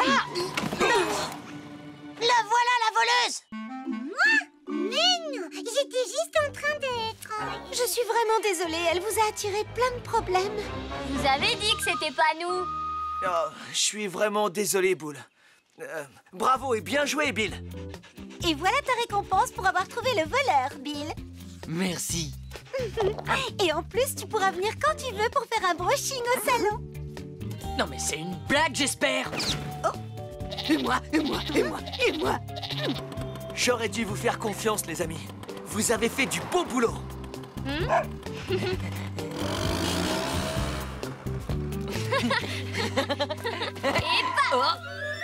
Speaker 3: La voilà, la voleuse! Moi? Mais non, j'étais juste en train d'être...
Speaker 13: Je suis vraiment désolée, elle vous a attiré plein de problèmes.
Speaker 3: Vous avez dit que c'était pas nous.
Speaker 15: Oh, je suis vraiment désolé, Boule. Euh, bravo et bien joué, Bill.
Speaker 13: Et voilà ta récompense pour avoir trouvé le voleur, Bill.
Speaker 4: Merci.
Speaker 13: Et en plus, tu pourras venir quand tu veux pour faire un brushing au salon.
Speaker 4: Non mais c'est une blague, j'espère.
Speaker 5: Oh. Et moi, et moi, et moi, et moi.
Speaker 15: J'aurais dû vous faire confiance, les amis. Vous avez fait du beau boulot.
Speaker 3: Hmm? Et bah...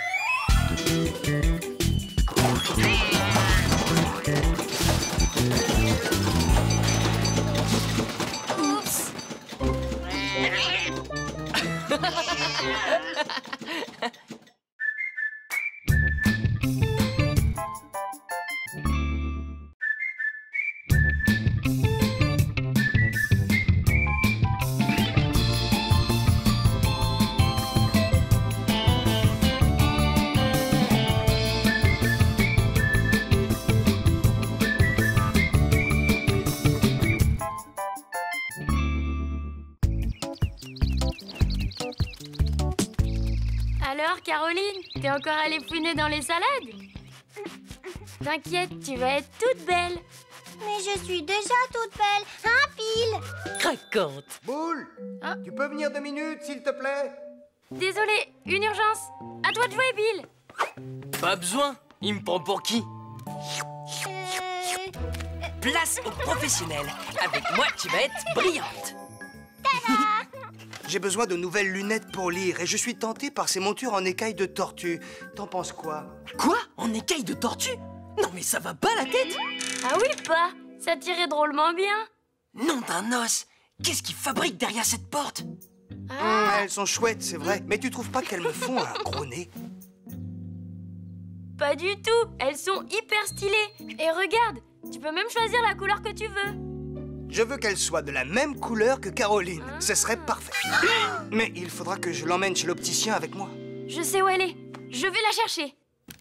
Speaker 3: Oups.
Speaker 2: Alors, Caroline, t'es encore allée fouiner dans les salades? T'inquiète, tu vas être toute belle.
Speaker 3: Mais je suis déjà toute belle, hein, Bill?
Speaker 4: Raconte.
Speaker 1: Boule,
Speaker 2: hein?
Speaker 1: Tu peux venir deux minutes, s'il te plaît?
Speaker 2: Désolé, une urgence. À toi de jouer, Bill.
Speaker 4: Pas besoin. Il me prend pour qui?
Speaker 3: Euh...
Speaker 4: Place aux professionnels. Avec moi, tu vas être brillante.
Speaker 1: J'ai besoin de nouvelles lunettes pour lire et je suis tenté par ces montures en écailles de tortue. T'en penses quoi?
Speaker 4: Quoi? En écailles de tortue? Non mais ça va pas la tête?
Speaker 2: Ah oui, pas. Ça tirait drôlement bien.
Speaker 4: Nom d'un os. Qu'est-ce qu'ils fabriquent derrière cette porte?
Speaker 2: Ah.
Speaker 1: Mmh, elles sont chouettes, c'est vrai. Mais tu trouves pas qu'elles me font un gros nez?
Speaker 2: Pas du tout. Elles sont hyper stylées. Et regarde, tu peux même choisir la couleur que tu veux.
Speaker 1: Je veux qu'elle soit de la même couleur que Caroline. Ah. Ce serait parfait. Mais il faudra que je l'emmène chez l'opticien avec moi.
Speaker 2: Je sais où elle est. Je vais la chercher.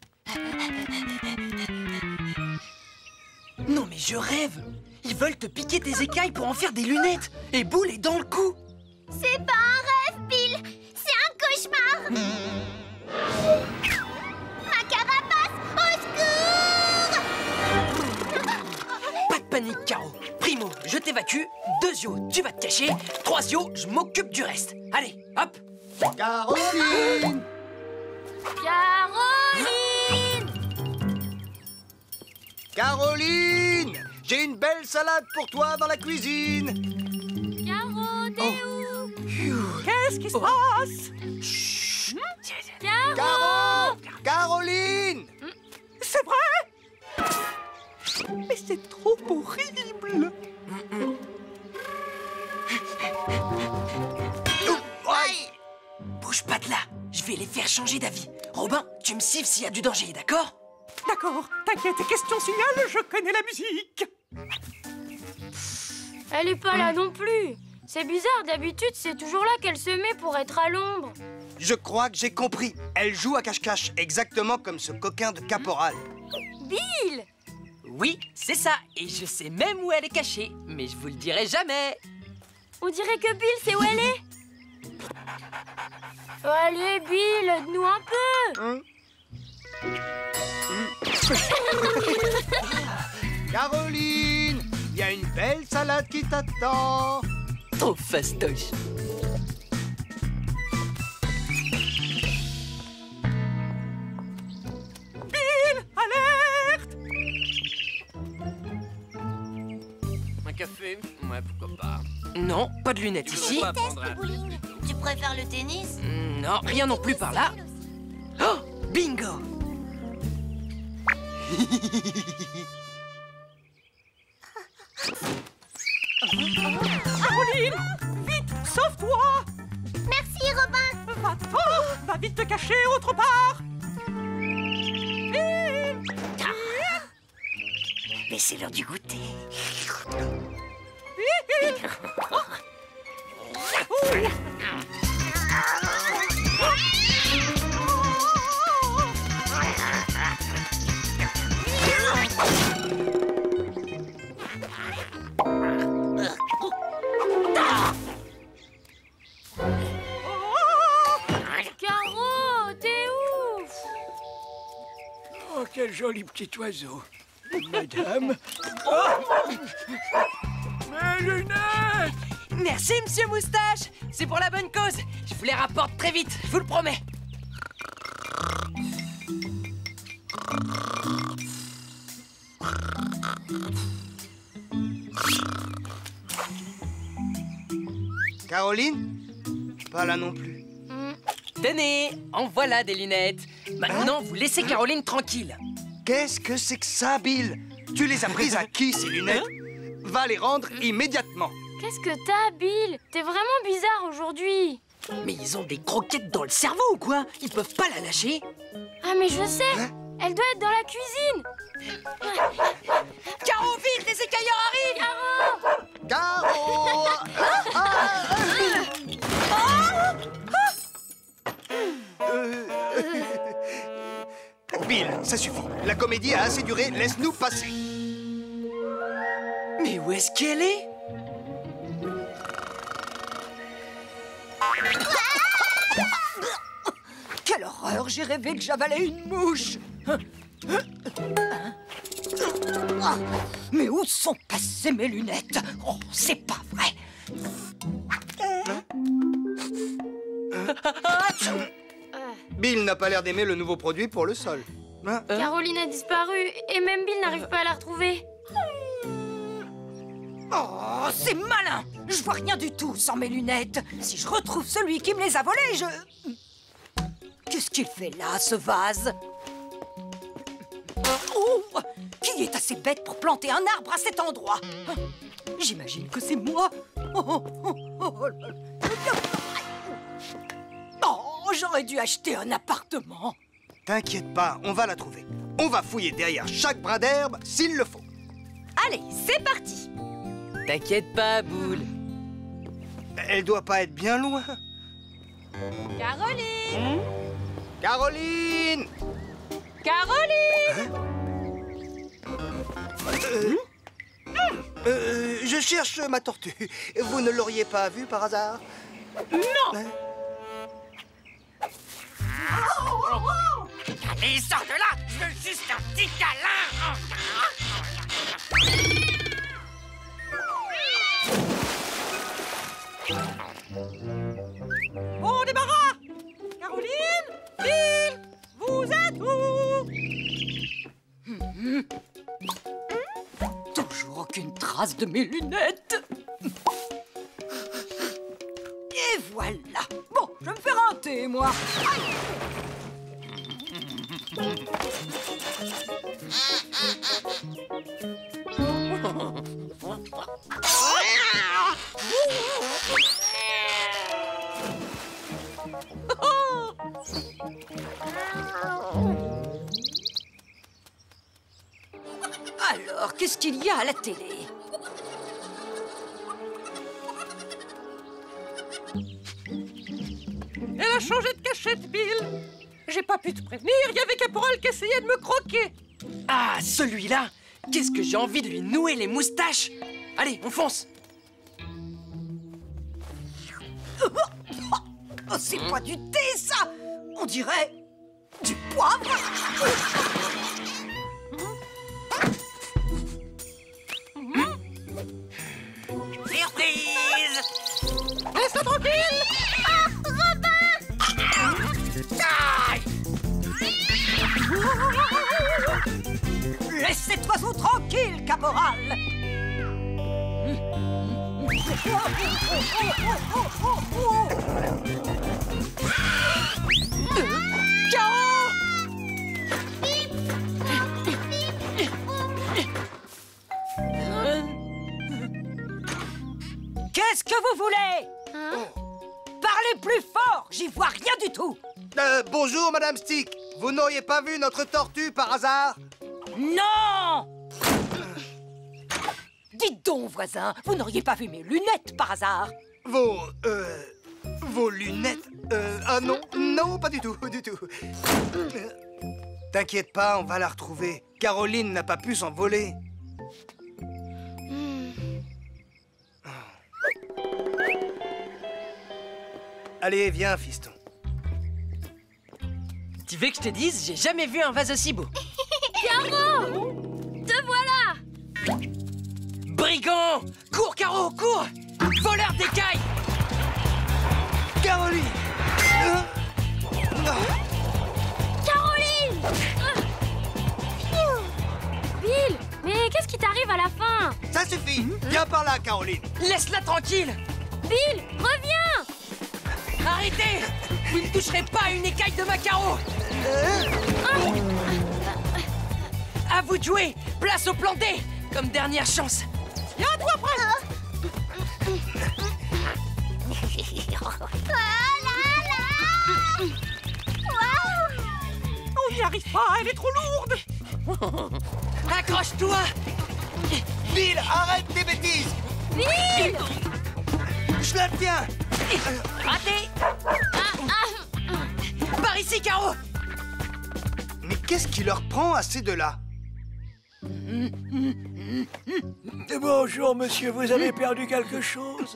Speaker 4: Non mais je rêve. Ils veulent te piquer tes écailles pour en faire des lunettes. Et Boule est dans le coup.
Speaker 3: C'est pas un rêve, Bill. C'est un cauchemar. Ma carapace, au secours!
Speaker 4: Pas de panique, Caro. Primo, je t'évacue. Deuxio, tu vas te cacher. Troisio, je m'occupe du reste. Allez, hop.
Speaker 1: Caroline!
Speaker 2: Caroline!
Speaker 1: Caroline! J'ai une belle salade pour toi dans la cuisine.
Speaker 2: Caro, t'es où?
Speaker 5: Qu'est-ce qui se passe?
Speaker 1: Chut.
Speaker 2: Caro!
Speaker 1: Caro! Caroline!
Speaker 5: C'est vrai? Mais c'est trop horrible.
Speaker 4: Aïe! Bouge pas de là. Je vais les faire changer d'avis. Robin, tu me siffles s'il y a du danger, d'accord?
Speaker 5: D'accord, t'inquiète, question signal, je connais la musique.
Speaker 2: Elle est pas là non plus. C'est bizarre, d'habitude, c'est toujours là qu'elle se met pour être à l'ombre.
Speaker 1: Je crois que j'ai compris. Elle joue à cache-cache, exactement comme ce coquin de caporal.
Speaker 2: Bill!
Speaker 4: Oui, c'est ça. Et je sais même où elle est cachée. Mais je vous le dirai jamais.
Speaker 2: On dirait que Bill sait où elle est. Allez, Bill, aide-nous un peu.
Speaker 1: Hein? Caroline, il y a une belle salade qui t'attend.
Speaker 4: Trop fastoche.
Speaker 5: Bill, alerte!
Speaker 14: Un café? Ouais, pourquoi pas.
Speaker 4: Non, pas de lunettes ici.
Speaker 3: Je déteste le bowling. Tu préfères le tennis?
Speaker 4: Non, rien non plus par là. Oh, bingo!
Speaker 5: Caroline, vite, sauve-toi!
Speaker 3: Merci, Robin.
Speaker 5: Va-t'en, va vite te cacher autre part.
Speaker 10: Mais c'est l'heure du goûter.
Speaker 12: joli petit oiseau. Madame. Oh, mes lunettes!
Speaker 4: Merci, monsieur Moustache. C'est pour la bonne cause. Je vous les rapporte très vite, je vous le promets.
Speaker 1: Caroline? Pas là non plus.
Speaker 4: Tenez, en voilà des lunettes. Maintenant, hein? Vous laissez Caroline tranquille.
Speaker 1: Qu'est-ce que c'est que ça, Bill? Tu les as prises à qui, ces lunettes? Va les rendre immédiatement.
Speaker 2: Qu'est-ce que t'as, Bill? T'es vraiment bizarre aujourd'hui.
Speaker 4: Mais ils ont des croquettes dans le cerveau ou quoi? Ils peuvent pas la lâcher.
Speaker 2: Ah, mais je sais, hein? Elle doit être dans la cuisine.
Speaker 5: Caro, vite, les écailleurs arrivent.
Speaker 2: Caro!
Speaker 1: Caro! ah, ah, ah. Euh... Bill, ça suffit. La comédie a assez duré, laisse-nous passer.
Speaker 4: Mais où est-ce qu'elle est?
Speaker 5: Quelle horreur! J'ai rêvé que j'avalais une mouche. Mais où sont passées mes lunettes? Oh, c'est pas vrai.
Speaker 1: Bill n'a pas l'air d'aimer le nouveau produit pour le sol.
Speaker 2: Hein? Caroline a disparu et même Bill n'arrive pas à la retrouver.
Speaker 5: Oh, c'est malin! Je vois rien du tout sans mes lunettes. Si je retrouve celui qui me les a volées, je... Qu'est-ce qu'il fait là, ce vase? Oh! Qui est assez bête pour planter un arbre à cet endroit? J'imagine que c'est moi. Oh, oh, oh, oh, j'aurais dû acheter un appartement.
Speaker 1: T'inquiète pas, on va la trouver. On va fouiller derrière chaque brin d'herbe s'il le faut.
Speaker 5: Allez, c'est parti.
Speaker 4: T'inquiète pas, Boule.
Speaker 1: Elle doit pas être bien loin.
Speaker 5: Caroline!
Speaker 1: Mmh. Caroline!
Speaker 5: Caroline!
Speaker 1: Hein? euh, euh, je cherche ma tortue. Vous ne l'auriez pas vue par hasard?
Speaker 5: Non!
Speaker 1: Hein?
Speaker 16: Allez, sors de là! Je veux juste un petit câlin!
Speaker 5: Bon débarras! Caroline! Bill! Vous êtes où? Mmh. Toujours aucune trace de mes lunettes. Et voilà. Bon, je vais me faire un thé, moi. Aïe. Alors, qu'est-ce qu'il y a à la télé?
Speaker 14: Elle a changé de cachette, Bill. J'ai pas pu te prévenir, il y avait Caporal qui essayait de me croquer.
Speaker 4: Ah, celui-là! Qu'est-ce que j'ai envie de lui nouer les moustaches! Allez, on fonce!
Speaker 5: Oh, c'est pas du thé, ça! On dirait du poivre!
Speaker 16: Surprise!
Speaker 14: Laisse-le tranquille!
Speaker 3: Ah, Robin!
Speaker 16: Aïe!
Speaker 5: Laisse cet oiseau tranquille, caporal! Caro! Qu'est-ce que vous voulez?
Speaker 2: Hein?
Speaker 5: Parlez plus fort, j'y vois rien du tout.
Speaker 1: Euh, bonjour, Madame Stick. Vous n'auriez pas vu notre tortue par hasard?
Speaker 5: Non! Dites donc, voisin, vous n'auriez pas vu mes lunettes par hasard?
Speaker 1: Vos... euh... Vos lunettes? Euh... Ah non, non, pas du tout, du tout. T'inquiète pas, on va la retrouver. Caroline n'a pas pu s'envoler. Allez, viens, fiston.
Speaker 4: Tu veux que je te dise, j'ai jamais vu un vase aussi beau.
Speaker 2: Caro! Te voilà!
Speaker 4: Brigand! Cours, Caro, cours! Voleur d'écailles!
Speaker 1: Caroline! Euh...
Speaker 2: Caroline! Bill, mais qu'est-ce qui t'arrive à la fin?
Speaker 1: Ça suffit! Viens par là, Caroline!
Speaker 4: Laisse-la tranquille!
Speaker 2: Bill, reviens!
Speaker 4: Arrêtez! Vous ne toucherez pas à une écaille de ma Caro! À vous de jouer! Place au plan D! Comme dernière chance! Tiens-toi prêt!
Speaker 16: On n'y arrive pas, elle est trop lourde.
Speaker 4: Accroche-toi!
Speaker 1: Bill, arrête tes bêtises!
Speaker 2: Bill!
Speaker 1: Je la tiens!
Speaker 4: Raté! Par ici, Caro!
Speaker 1: Mais qu'est-ce qui leur prend à ces deux-là?
Speaker 15: Bonjour, monsieur, vous avez perdu quelque chose?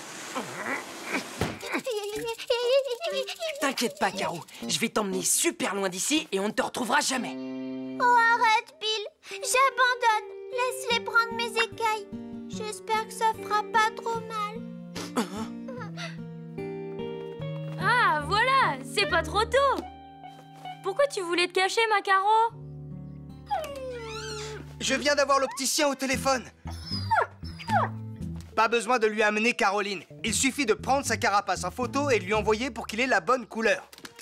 Speaker 4: T'inquiète pas, Caro. Je vais t'emmener super loin d'ici et on ne te retrouvera jamais.
Speaker 3: Oh, arrête, Bill. J'abandonne. Laisse-les prendre mes écailles. J'espère que ça fera pas trop mal.
Speaker 2: Ah, voilà, c'est pas trop tôt. Pourquoi tu voulais te cacher, ma Caro?
Speaker 1: Je viens d'avoir l'opticien au téléphone. Pas besoin de lui amener Caroline. Il suffit de prendre sa carapace en photo et de lui envoyer pour qu'il ait la bonne couleur.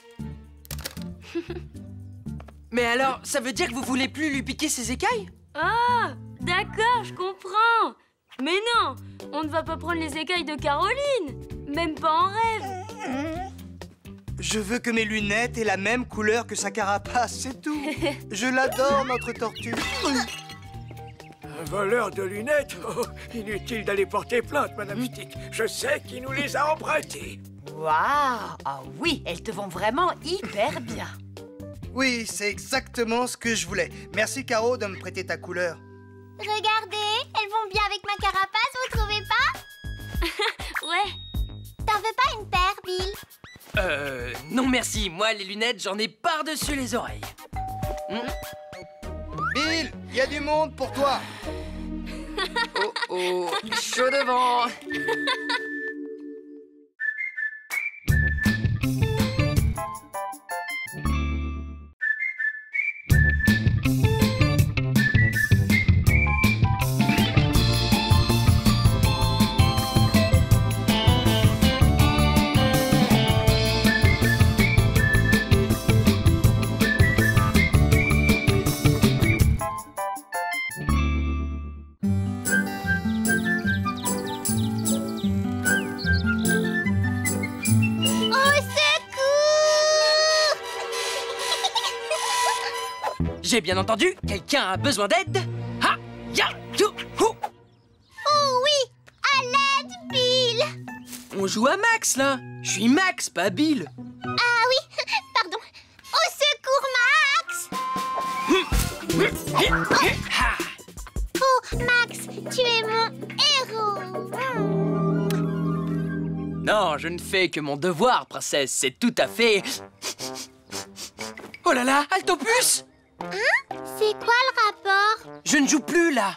Speaker 4: Mais alors, ça veut dire que vous voulez plus lui piquer ses écailles?
Speaker 2: Ah, d'accord, je comprends. Mais non, on ne va pas prendre les écailles de Caroline. Même pas en rêve.
Speaker 1: Je veux que mes lunettes aient la même couleur que sa carapace, c'est tout. Je l'adore, notre tortue.
Speaker 12: Un voleur de lunettes? Oh, inutile d'aller porter plainte, Madame Stick. Je sais qui nous les a empruntées.
Speaker 13: Waouh! Ah oui, elles te vont vraiment hyper bien.
Speaker 1: Oui, c'est exactement ce que je voulais. Merci, Caro, de me prêter ta couleur.
Speaker 3: Regardez, elles vont bien avec ma carapace, vous trouvez pas?
Speaker 2: Ouais.
Speaker 3: T'en veux pas une paire, Bill?
Speaker 4: Euh... Non merci, moi les lunettes, j'en ai par-dessus les oreilles. Hmm?
Speaker 1: Bill, il y a du monde pour toi.
Speaker 4: Oh oh, chaud devant. J'ai bien entendu, quelqu'un a besoin d'aide? Ha! Ya! Tu! Hou!
Speaker 3: Oh oui! À l'aide, Bill!
Speaker 4: On joue à Max, là! Je suis Max, pas Bill!
Speaker 3: Ah oui! Pardon! Au secours, Max! Oh, Max, tu es mon héros!
Speaker 4: Non, je ne fais que mon devoir, princesse. C'est tout à fait... Oh là là, Altopus!
Speaker 3: Hein? C'est quoi le rapport?
Speaker 4: Je ne joue plus, là.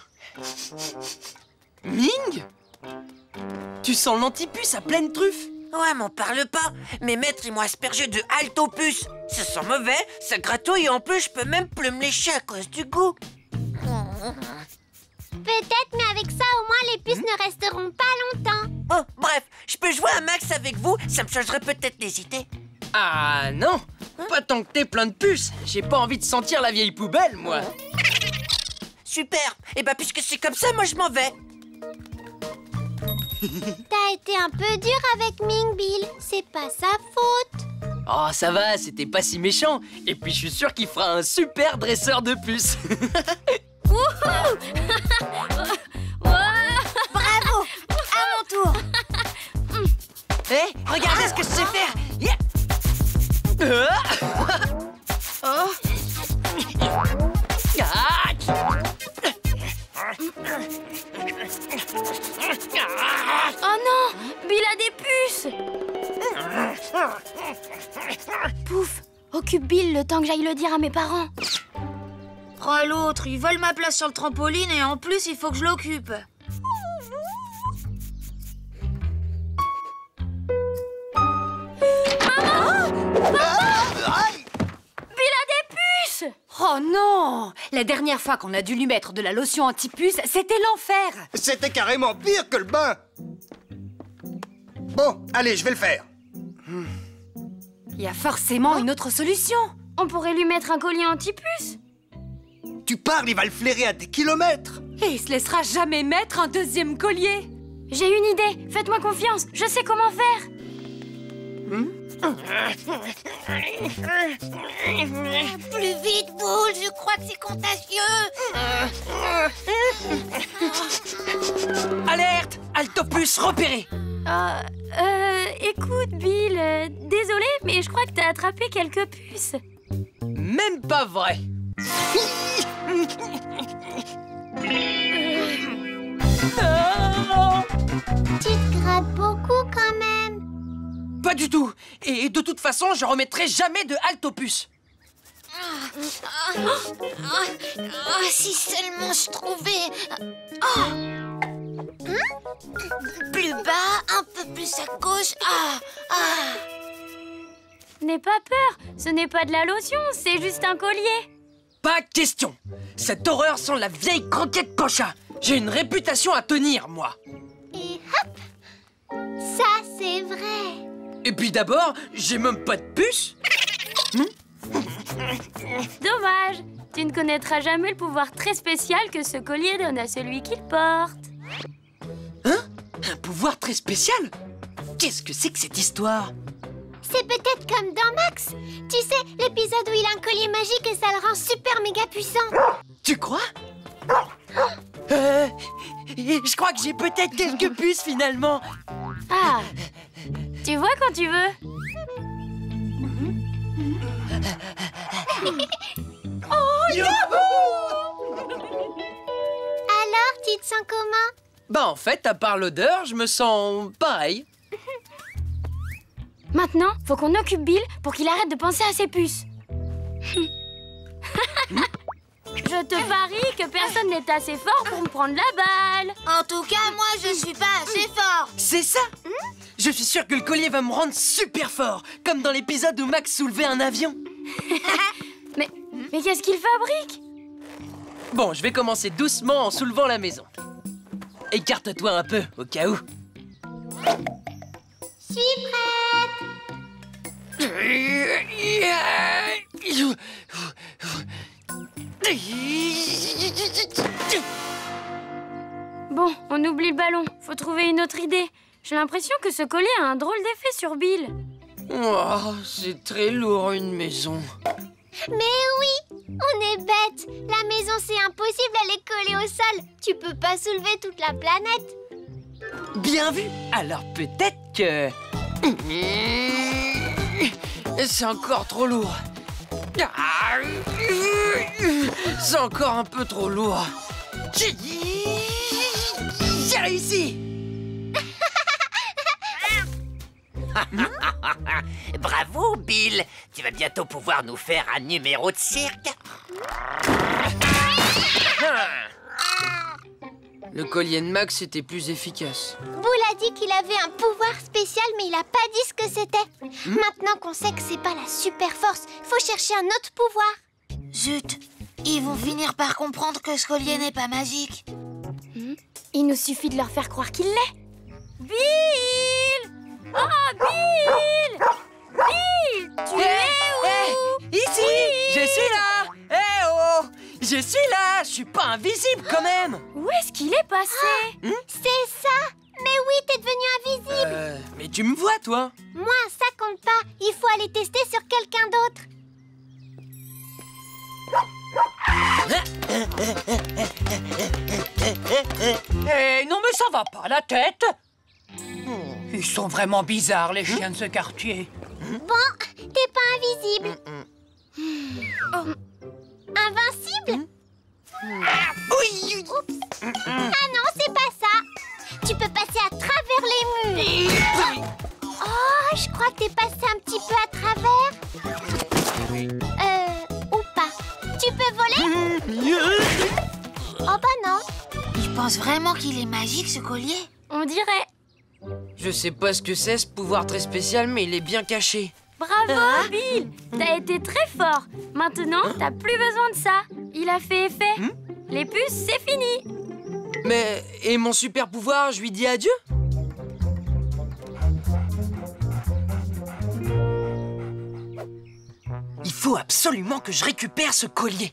Speaker 4: Ming? Tu sens l'antipuce à pleine truffe?
Speaker 17: Ouais, m'en parle pas. Mes maîtres, ils m'ont aspergé de Altopus. Ça sent mauvais, ça gratouille et en plus, je peux même plus me lécher à cause du goût.
Speaker 3: Peut-être, mais avec ça, au moins, les puces ne resteront pas longtemps.
Speaker 17: Oh, bref, je peux jouer à Max avec vous, ça me changerait peut-être les idées.
Speaker 4: Ah non, pas tant que t'es plein de puces. J'ai pas envie de sentir la vieille poubelle, moi.
Speaker 17: Super. Et bah, puisque c'est comme ça, moi, je m'en vais.
Speaker 3: T'as été un peu dur avec Ming, Bill. C'est pas sa faute.
Speaker 4: Oh, ça va, c'était pas si méchant. Et puis, je suis sûr qu'il fera un super dresseur de puces.
Speaker 3: Wouhou!
Speaker 13: Bravo! À mon tour.
Speaker 17: Hé, hey, regardez ce que je sais faire. Yeah.
Speaker 13: Oh.
Speaker 2: Oh non! Bill a des puces! Pouf! Occupe Bill le temps que j'aille le dire à mes parents.
Speaker 13: Oh, l'autre, ils veulent ma place sur le trampoline et en plus, il faut que je l'occupe.
Speaker 5: Oh non! La dernière fois qu'on a dû lui mettre de la lotion anti-puce, c'était l'enfer!
Speaker 1: C'était carrément pire que le bain. Bon, allez, je vais le faire.
Speaker 5: Il y a forcément une autre solution.
Speaker 2: On pourrait lui mettre un collier anti-puce.
Speaker 1: Tu parles, il va le flairer à des kilomètres.
Speaker 5: Et il se laissera jamais mettre un deuxième collier.
Speaker 2: J'ai une idée, faites-moi confiance, je sais comment faire.
Speaker 1: Hmm?
Speaker 13: Plus vite, Boule, je crois que c'est contagieux.
Speaker 14: Alerte! Altopus repéré!
Speaker 2: Euh, euh, écoute, Bill, euh, désolé, mais je crois que t'as attrapé quelques puces.
Speaker 4: Même pas vrai.
Speaker 3: Tu te grattes beaucoup quand même.
Speaker 14: Pas du tout. Et de toute façon, je remettrai jamais de Altopus.
Speaker 13: Oh, oh, oh, oh, si seulement je trouvais... Oh. Hein? Plus bas, un peu plus à gauche. Ah, ah.
Speaker 2: N'aie pas peur, ce n'est pas de la lotion, c'est juste un collier.
Speaker 14: Pas question. Cette horreur sent la vieille croquette Pocha. J'ai une réputation à tenir, moi.
Speaker 3: Et hop! Ça, c'est vrai.
Speaker 14: Et puis d'abord, j'ai même pas de puce.
Speaker 2: Dommage, tu ne connaîtras jamais le pouvoir très spécial que ce collier donne à celui qui le porte.
Speaker 14: Hein? Un pouvoir très spécial? Qu'est-ce que c'est que cette histoire?
Speaker 3: C'est peut-être comme dans Max. Tu sais, l'épisode où il a un collier magique et ça le rend super méga puissant.
Speaker 14: Tu crois? Euh... Je crois que j'ai peut-être quelques puces finalement.
Speaker 2: Ah, tu vois quand tu veux.
Speaker 3: Oh, youhou! Alors, tu te sens comment?
Speaker 4: Bah en fait, à part l'odeur, je me sens pareil.
Speaker 2: Maintenant, faut qu'on occupe Bill pour qu'il arrête de penser à ses puces. Je te parie que personne n'est assez fort pour me prendre la balle.
Speaker 13: En tout cas, moi, je suis pas assez fort.
Speaker 14: C'est ça? Je suis sûr que le collier va me rendre super fort, comme dans l'épisode où Max soulevait un avion.
Speaker 2: Mais, mais qu'est-ce qu'il fabrique?
Speaker 4: Bon, je vais commencer doucement en soulevant la maison. Écarte-toi un peu, au cas où.
Speaker 3: Je suis prête.
Speaker 2: Bon, on oublie le ballon. Faut trouver une autre idée. J'ai l'impression que ce collier a un drôle d'effet sur Bill.
Speaker 4: Oh, c'est très lourd, une maison.
Speaker 3: Mais oui, on est bête. La maison, c'est impossible à les coller au sol. Tu peux pas soulever toute la planète.
Speaker 14: Bien vu. Alors peut-être que...
Speaker 4: C'est encore trop lourd. C'est encore un peu trop lourd.
Speaker 14: J'ai réussi.
Speaker 17: Bravo, Bill. Tu vas bientôt pouvoir nous faire un numéro de cirque.
Speaker 4: Le collier de Max était plus efficace.
Speaker 3: Boule a dit qu'il avait un pouvoir spécial, mais il a pas dit ce que c'était. Hmm? Maintenant qu'on sait que c'est pas la super force, faut chercher un autre pouvoir.
Speaker 13: Zut, ils vont finir par comprendre que ce collier n'est pas magique.
Speaker 2: Hmm? Il nous suffit de leur faire croire qu'il l'est. Bill! Oh, Bill! Bill! Tu
Speaker 14: hey,
Speaker 2: es
Speaker 14: hey,
Speaker 2: où?
Speaker 14: Ici!
Speaker 2: Oui.
Speaker 14: Je suis là! Eh oh! Je suis là! Je suis pas invisible quand même!
Speaker 2: Où est-ce qu'il est passé?
Speaker 3: Ah, hmm? C'est ça! Mais oui, t'es devenu invisible!
Speaker 14: Euh, mais tu me vois, toi?
Speaker 3: Moi, ça compte pas. Il faut aller tester sur quelqu'un d'autre.
Speaker 5: Eh, non mais ça va pas, la tête! Ils sont vraiment bizarres, les chiens de ce quartier.
Speaker 3: Bon, t'es pas invisible. Oh. Invincible?
Speaker 14: Oui!
Speaker 3: Oups. Ah non, c'est pas ça. Tu peux passer à travers les murs. Oh, je crois que t'es passé un petit peu à travers. Euh, ou pas. Tu peux voler? non?
Speaker 13: Je pense vraiment qu'il est magique, ce collier.
Speaker 2: On dirait.
Speaker 4: Je sais pas ce que c'est, ce pouvoir très spécial, mais il est bien caché.
Speaker 2: Bravo, Bill! T'as été très fort. Maintenant, t'as plus besoin de ça. Il a fait effet.
Speaker 4: Hmm?
Speaker 2: Les puces, c'est fini.
Speaker 4: Mais, et mon super pouvoir, je lui dis adieu? Il faut absolument que je récupère ce collier.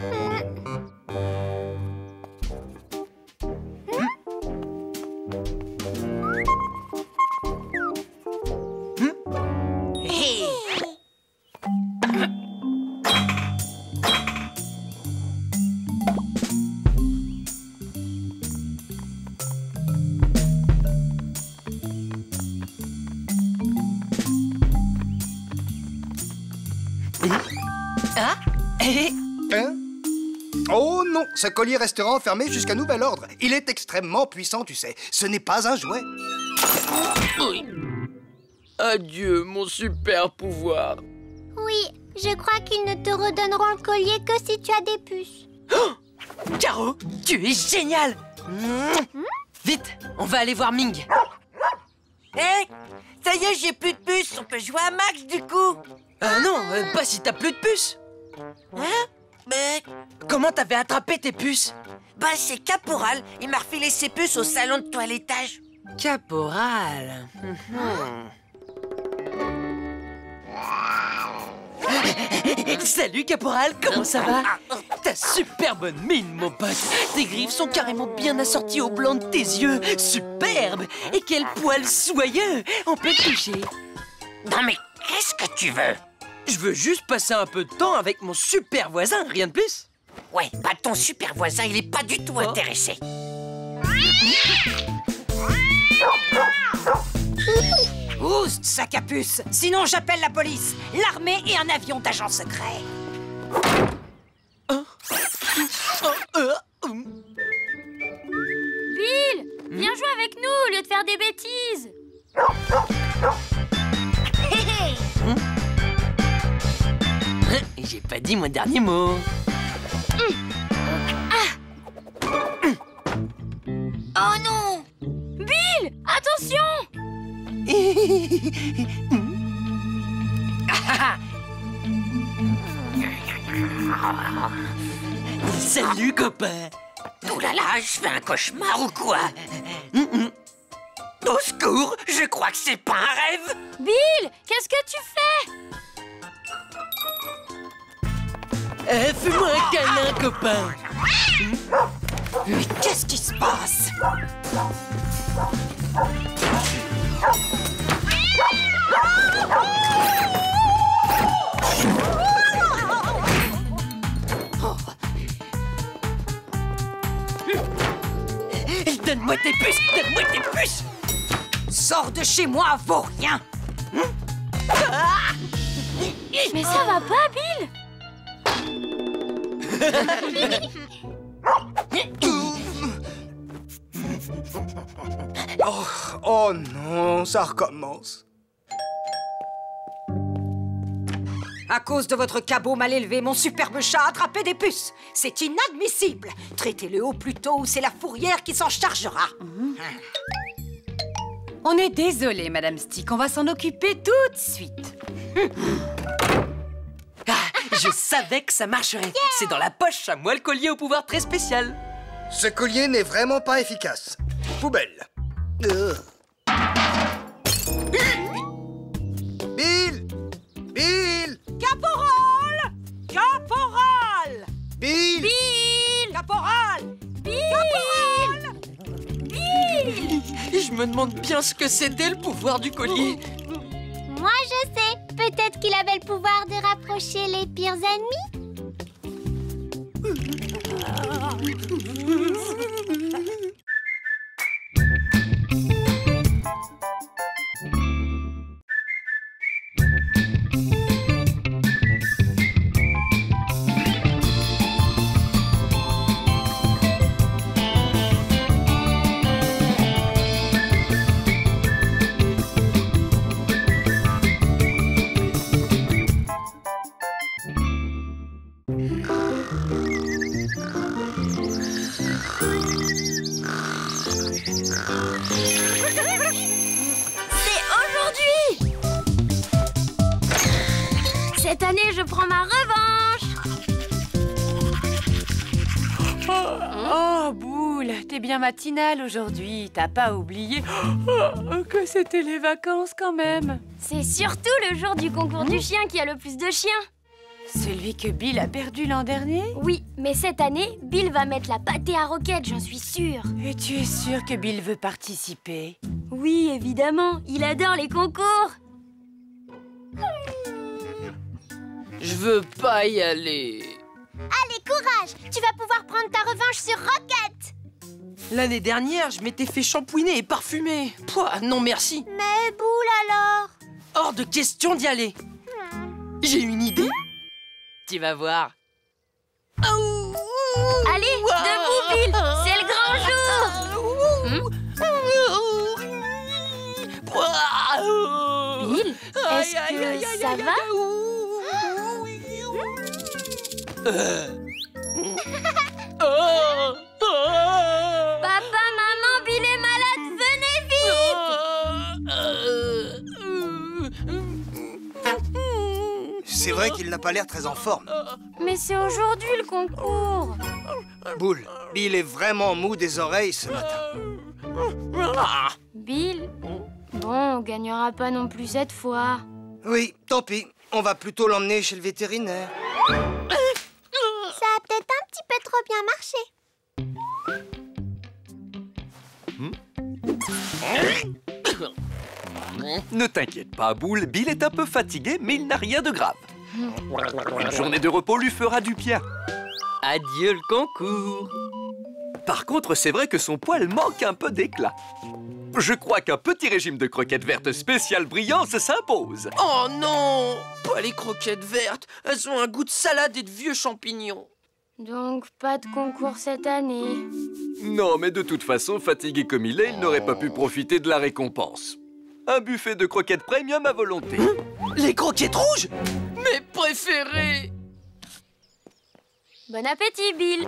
Speaker 1: Hein? Oh non, ce collier restera enfermé jusqu'à nouvel ordre. Il est extrêmement puissant, tu sais. Ce n'est pas un jouet.
Speaker 4: Oui. Adieu, mon super pouvoir.
Speaker 3: Oui, je crois qu'ils ne te redonneront le collier que si tu as des puces.
Speaker 4: Oh, Caro, tu es génial.
Speaker 3: Hmm?
Speaker 4: Vite, on va aller voir Ming.
Speaker 17: Hé, hey, ça y est, j'ai plus de puces. On peut jouer à Max, du coup.
Speaker 4: Ah non, euh, pas si t'as plus de puces.
Speaker 17: Hein? Mais...
Speaker 4: Comment t'avais attrapé tes puces?
Speaker 17: Bah, c'est Caporal. Il m'a refilé ses puces au salon de toilettage.
Speaker 4: Caporal. Salut, Caporal, comment ça va? T'as super bonne mine, mon pote. Tes griffes sont carrément bien assorties au blanc de tes yeux. Superbe. Et quel poil soyeux. On peut te toucher.
Speaker 10: Non mais, qu'est-ce que tu veux?
Speaker 4: Je veux juste passer un peu de temps avec mon super voisin, rien de plus.
Speaker 10: Ouais, bah ton super voisin, il est pas du tout intéressé.
Speaker 5: Oust, sac à puce. Sinon, j'appelle la police, l'armée et un avion d'agent secret.
Speaker 2: Bill, viens jouer avec nous au lieu de faire des bêtises.
Speaker 4: J'ai pas dit mon dernier mot.
Speaker 13: Oh non!
Speaker 2: Bill, attention!
Speaker 4: Salut, copain.
Speaker 10: Oh là là, je fais un cauchemar ou quoi? Au secours, je crois que c'est pas un rêve.
Speaker 2: Bill, qu'est-ce que tu fais?
Speaker 4: Euh, Fais-moi un câlin, copain.
Speaker 5: Mais qu'est-ce qui se passe?
Speaker 4: Donne-moi tes puces, donne-moi tes puces.
Speaker 5: Sors de chez moi, vaut rien.
Speaker 2: Mais ça va pas, Bill?
Speaker 1: Oh, oh non, ça recommence.
Speaker 5: À cause de votre cabot mal élevé, mon superbe chat a attrapé des puces. C'est inadmissible. Traitez-le au plus tôt ou c'est la fourrière qui s'en chargera.
Speaker 11: Mmh. On est désolé, Madame Stick. On va s'en occuper tout de suite.
Speaker 4: Ah, je savais que ça marcherait. Yeah. C'est dans la poche à moi le collier au pouvoir très spécial.
Speaker 1: Ce collier n'est vraiment pas efficace. Poubelle. Euh. Bill! Bill!
Speaker 5: Caporal! Caporal!
Speaker 1: Bill!
Speaker 2: Bill!
Speaker 5: Caporal!
Speaker 2: Bill!
Speaker 5: Caporal!
Speaker 2: Bill!
Speaker 4: Je me demande bien ce que c'était le pouvoir du collier.
Speaker 3: Moi, je sais. Peut-être qu'il avait le pouvoir de rapprocher les pires ennemis.
Speaker 2: Cette année, je prends ma revanche.
Speaker 18: Oh, Boule, t'es bien matinale aujourd'hui. T'as pas oublié oh, que c'était les vacances quand même.
Speaker 2: C'est surtout le jour du concours du chien qui a le plus de chiens.
Speaker 18: Celui que Bill a perdu l'an dernier?
Speaker 2: Oui, mais cette année, Bill va mettre la pâtée à roquette, j'en suis sûre.
Speaker 18: Et tu es sûre que Bill veut participer?
Speaker 2: Oui, évidemment, il adore les concours.
Speaker 4: Je veux pas y aller.
Speaker 3: Allez, courage! Tu vas pouvoir prendre ta revanche sur Rocket!
Speaker 4: L'année dernière, je m'étais fait shampouiner et parfumer. Pouah, non merci.
Speaker 3: Mais Boule alors?
Speaker 4: Hors de question d'y aller. J'ai une idée. Tu vas voir.
Speaker 2: Allez, debout, Bill! C'est le grand jour! Hmm? Bill, est-ce que ça va?
Speaker 4: Euh. oh, oh.
Speaker 2: Papa, maman, Bill est malade, venez vite!
Speaker 1: C'est vrai qu'il n'a pas l'air très en forme.
Speaker 2: Mais c'est aujourd'hui le concours.
Speaker 1: Boule, Bill est vraiment mou des oreilles ce matin.
Speaker 2: Bill? Bon, on gagnera pas non plus cette fois.
Speaker 1: Oui, tant pis. On va plutôt l'emmener chez le vétérinaire.
Speaker 3: Ça a peut-être un petit peu trop bien marché.
Speaker 7: Ne t'inquiète pas, Boule. Bill est un peu fatigué, mais il n'a rien de grave. Une journée de repos lui fera du bien.
Speaker 4: Adieu le concours.
Speaker 7: Par contre, c'est vrai que son poil manque un peu d'éclat. Je crois qu'un petit régime de croquettes vertes spéciales brillance s'impose.
Speaker 4: Oh non! Pas les croquettes vertes. Elles ont un goût de salade et de vieux champignons.
Speaker 2: Donc, pas de concours cette année.
Speaker 7: Non, mais de toute façon, fatigué comme il est, il n'aurait pas pu profiter de la récompense. Un buffet de croquettes premium à volonté.
Speaker 4: Hein? Les croquettes rouges? Mes préférées!
Speaker 2: Bon appétit, Bill.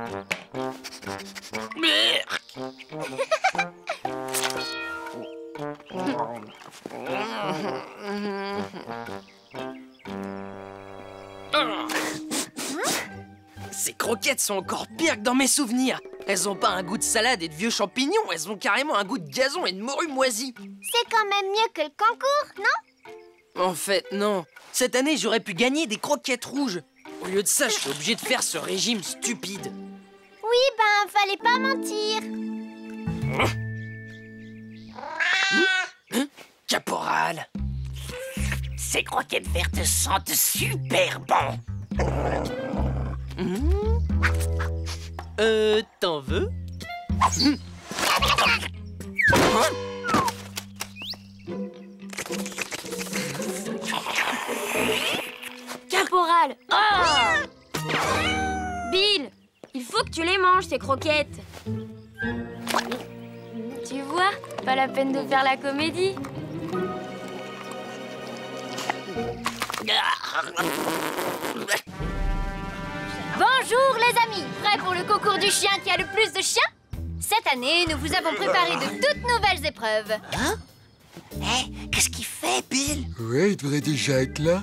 Speaker 4: Ces croquettes sont encore pires que dans mes souvenirs. Elles ont pas un goût de salade et de vieux champignons, elles ont carrément un goût de gazon et de morue moisie.
Speaker 3: C'est quand même mieux que le concours, non?
Speaker 4: En fait, non. Cette année, j'aurais pu gagner des croquettes rouges. Au lieu de ça, je suis obligé de faire ce régime stupide.
Speaker 3: Oui, ben, fallait pas mentir.
Speaker 4: Hein? Caporal!
Speaker 10: Ces croquettes vertes sentent super bon.
Speaker 4: Mmh. Euh, t'en veux? Mmh.
Speaker 2: Caporal! Oh! Bill, il faut que tu les manges, ces croquettes. Tu vois, pas la peine de faire la comédie.
Speaker 13: Bonjour les amis, prêts pour le concours du chien qui a le plus de chiens? Cette année, nous vous avons préparé de toutes nouvelles épreuves.
Speaker 17: Hein? Hé, hey, qu'est-ce qu'il fait, Bill?
Speaker 19: Ouais, il devrait déjà être là.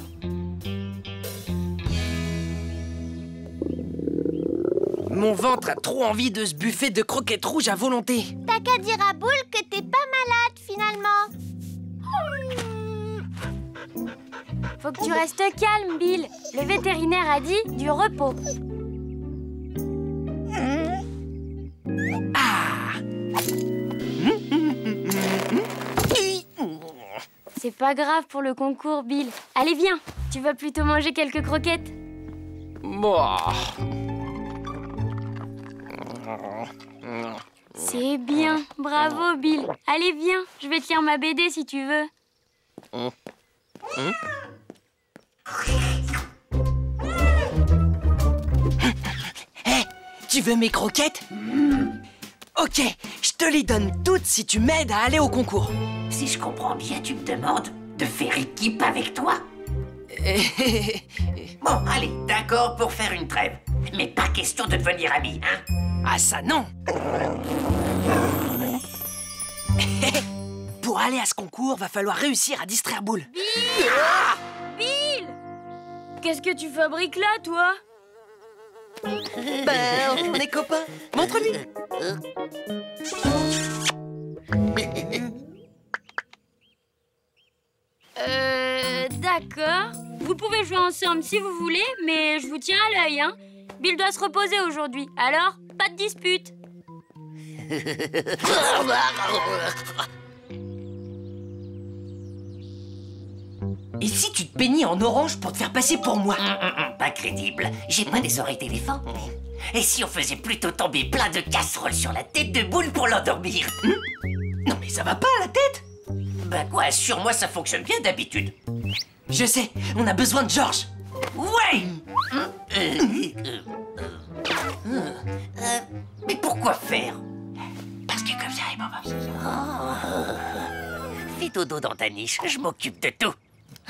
Speaker 4: Mon ventre a trop envie de ce buffet de croquettes rouges à volonté.
Speaker 3: T'as qu'à dire à Boule que t'es pas malade, finalement.
Speaker 2: Faut que tu restes calme, Bill. Le vétérinaire a dit du repos.
Speaker 4: Ah!
Speaker 2: C'est pas grave pour le concours, Bill. Allez, viens. Tu vas plutôt manger quelques croquettes.
Speaker 4: Moi.
Speaker 2: C'est bien. Bravo, Bill. Allez, viens. Je vais te lire ma B D si tu veux.
Speaker 4: Hum. Hum. Hé, tu veux mes croquettes? Ok, je te les donne toutes si tu m'aides à aller au concours.
Speaker 10: Si je comprends bien, tu me demandes de faire équipe avec toi? Bon, allez, d'accord pour faire une trêve. Mais pas question de devenir amis, hein?
Speaker 4: Ah, ça non! Pour aller à ce concours, va falloir réussir à distraire Boule.
Speaker 2: Bill!
Speaker 4: Ah!
Speaker 2: Bill! qu'est-ce que tu fabriques là, toi?
Speaker 4: Ben, on est copains. Montre-lui.
Speaker 2: Euh... D'accord. Vous pouvez jouer ensemble si vous voulez, mais je vous tiens à l'œil, hein. Bill doit se reposer aujourd'hui, alors pas de dispute.
Speaker 8: Et si tu te peignais en orange pour te faire passer pour moi?
Speaker 10: Hum, hum, hum, pas crédible. J'ai pas des oreilles d'éléphant. Et si on faisait plutôt tomber plein de casseroles sur la tête de Boule pour l'endormir?
Speaker 8: Hum? Non mais ça va pas la tête?
Speaker 10: Bah quoi, sur moi ça fonctionne bien d'habitude.
Speaker 8: Je sais, on a besoin de Georges.
Speaker 10: Ouais. euh, euh, euh, euh, Mais pourquoi faire? Parce que comme ça, et bon, oh. Fais dodo dans ta niche, je m'occupe de tout.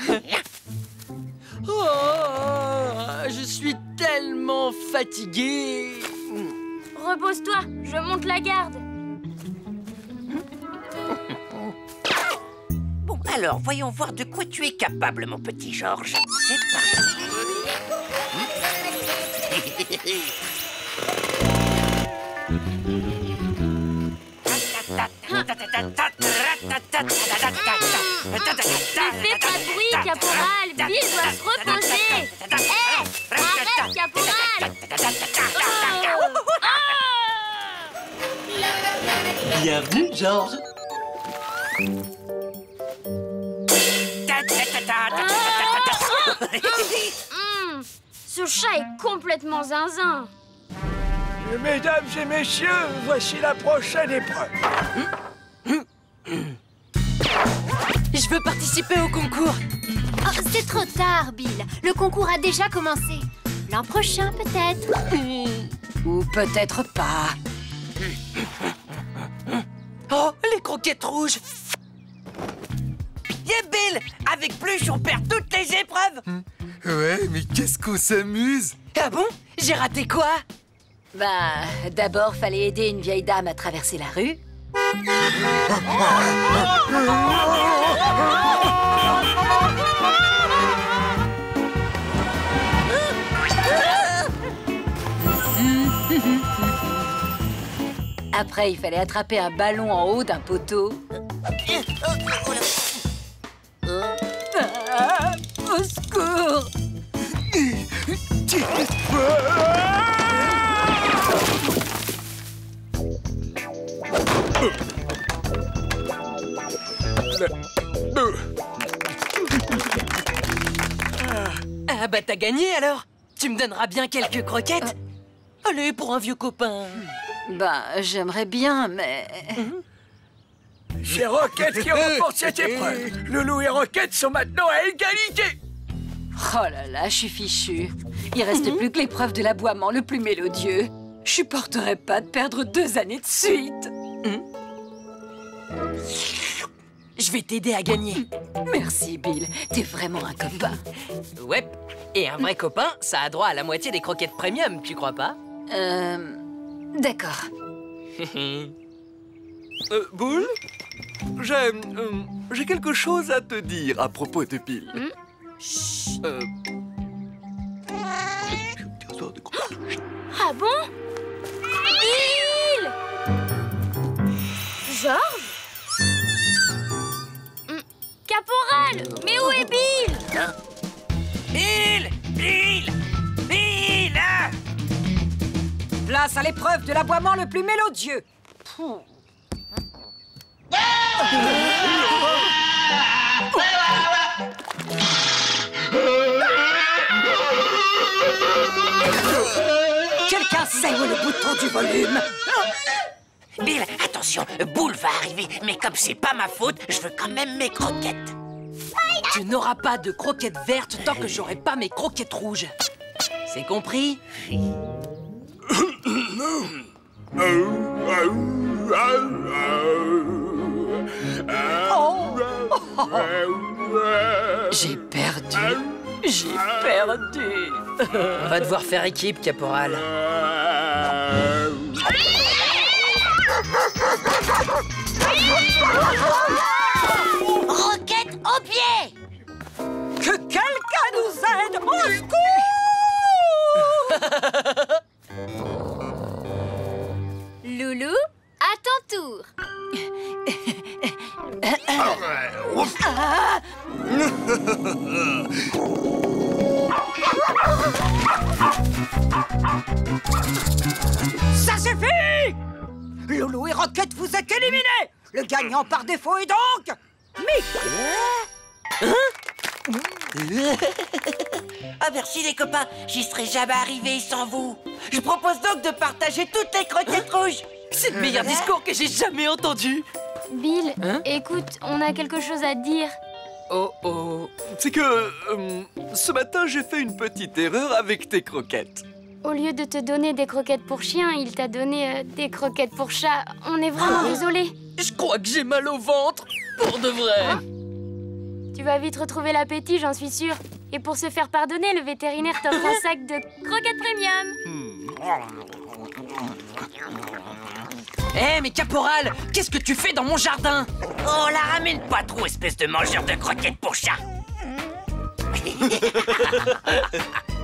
Speaker 4: Oh, je suis tellement fatigué.
Speaker 2: Repose-toi, je monte la garde.
Speaker 10: Bon, alors, voyons voir de quoi tu es capable, mon petit Georges. C'est parti.
Speaker 2: Ne fais pas de bruit, Caporal. Bill doit se reposer. Hé, hey, arrête, Caporal. Oh.
Speaker 8: Bienvenue, Georges.
Speaker 2: Mmh, ce chat est complètement zinzin.
Speaker 12: Mesdames et messieurs, voici la prochaine épreuve.
Speaker 4: Je veux participer au concours.
Speaker 3: Oh, c'est trop tard, Bill. Le concours a déjà commencé. L'an prochain, peut-être.
Speaker 5: Ou peut-être pas.
Speaker 4: Oh, les croquettes rouges.
Speaker 17: Yeah, Bill! Avec Pluche, on perd toutes les épreuves.
Speaker 19: Ouais, mais qu'est-ce qu'on s'amuse!
Speaker 4: Ah bon? J'ai raté quoi?
Speaker 5: Bah, d'abord, fallait aider une vieille dame à traverser la rue. Après, il fallait attraper un ballon en haut d'un poteau. Ah, au secours!
Speaker 4: Ah bah t'as gagné alors. Tu me donneras bien quelques croquettes. Allez, pour un vieux copain.
Speaker 5: Bah, j'aimerais bien, mais...
Speaker 12: C'est Roquette qui remporte cette épreuve. Loulou et Roquette sont maintenant à égalité.
Speaker 5: Oh là là, je suis fichue. Il reste plus que l'épreuve de l'aboiement le plus mélodieux. Je supporterais pas de perdre deux années de suite.
Speaker 4: Je vais t'aider à gagner.
Speaker 5: Merci, Bill. T'es vraiment un copain.
Speaker 4: Ouais. Et un vrai copain, ça a droit à la moitié des croquettes premium, tu crois pas?
Speaker 5: Euh... D'accord.
Speaker 20: euh, Boule, j'ai euh, j'ai quelque chose à te dire à propos de Bill.
Speaker 2: Mm.
Speaker 20: Chut. Euh...
Speaker 2: Ah bon? Bill! Georges? Mm. Caporal! Mais où est Bill?
Speaker 17: Hein? Bill! Bill! Bill!
Speaker 5: Place à l'épreuve de l'aboiement le plus mélodieux. Pouh.
Speaker 17: Quelqu'un saigne le bouton du volume. Bill, attention, Boule va arriver, mais comme c'est pas ma faute, je veux quand même mes croquettes.
Speaker 4: Tu n'auras pas de croquettes vertes tant que j'aurai pas mes croquettes rouges. C'est compris?
Speaker 5: Oh. J'ai perdu. J'ai perdu.
Speaker 4: On va devoir faire équipe, caporal.
Speaker 3: Roquette au pied!
Speaker 5: Que quelqu'un nous aide! Au secours!
Speaker 13: Loulou, à ton tour.
Speaker 5: Ah. Ça suffit! Loulou et Roquette, vous êtes éliminés! Le gagnant par défaut est donc... Mickey!
Speaker 17: Ah merci les copains, j'y serais jamais arrivé sans vous. Je propose donc de partager toutes les croquettes rouges.
Speaker 4: C'est le meilleur discours que j'ai jamais entendu.
Speaker 2: Bill,
Speaker 20: Hein
Speaker 2: écoute, on a quelque chose à te dire.
Speaker 20: Oh oh, c'est que euh, ce matin j'ai fait une petite erreur avec tes croquettes.
Speaker 2: Au lieu de te donner des croquettes pour chien, il t'a donné euh, des croquettes pour chat. On est vraiment désolé.
Speaker 4: Je crois que j'ai mal au ventre, pour de vrai.
Speaker 2: Tu vas vite retrouver l'appétit, j'en suis sûre. Et pour se faire pardonner, le vétérinaire t'offre un sac de croquettes premium.
Speaker 4: Hé, hey, mais Caporal, qu'est-ce que tu fais dans mon jardin?
Speaker 17: Oh, la ramène pas trop, espèce de mangeur de croquettes pour chat.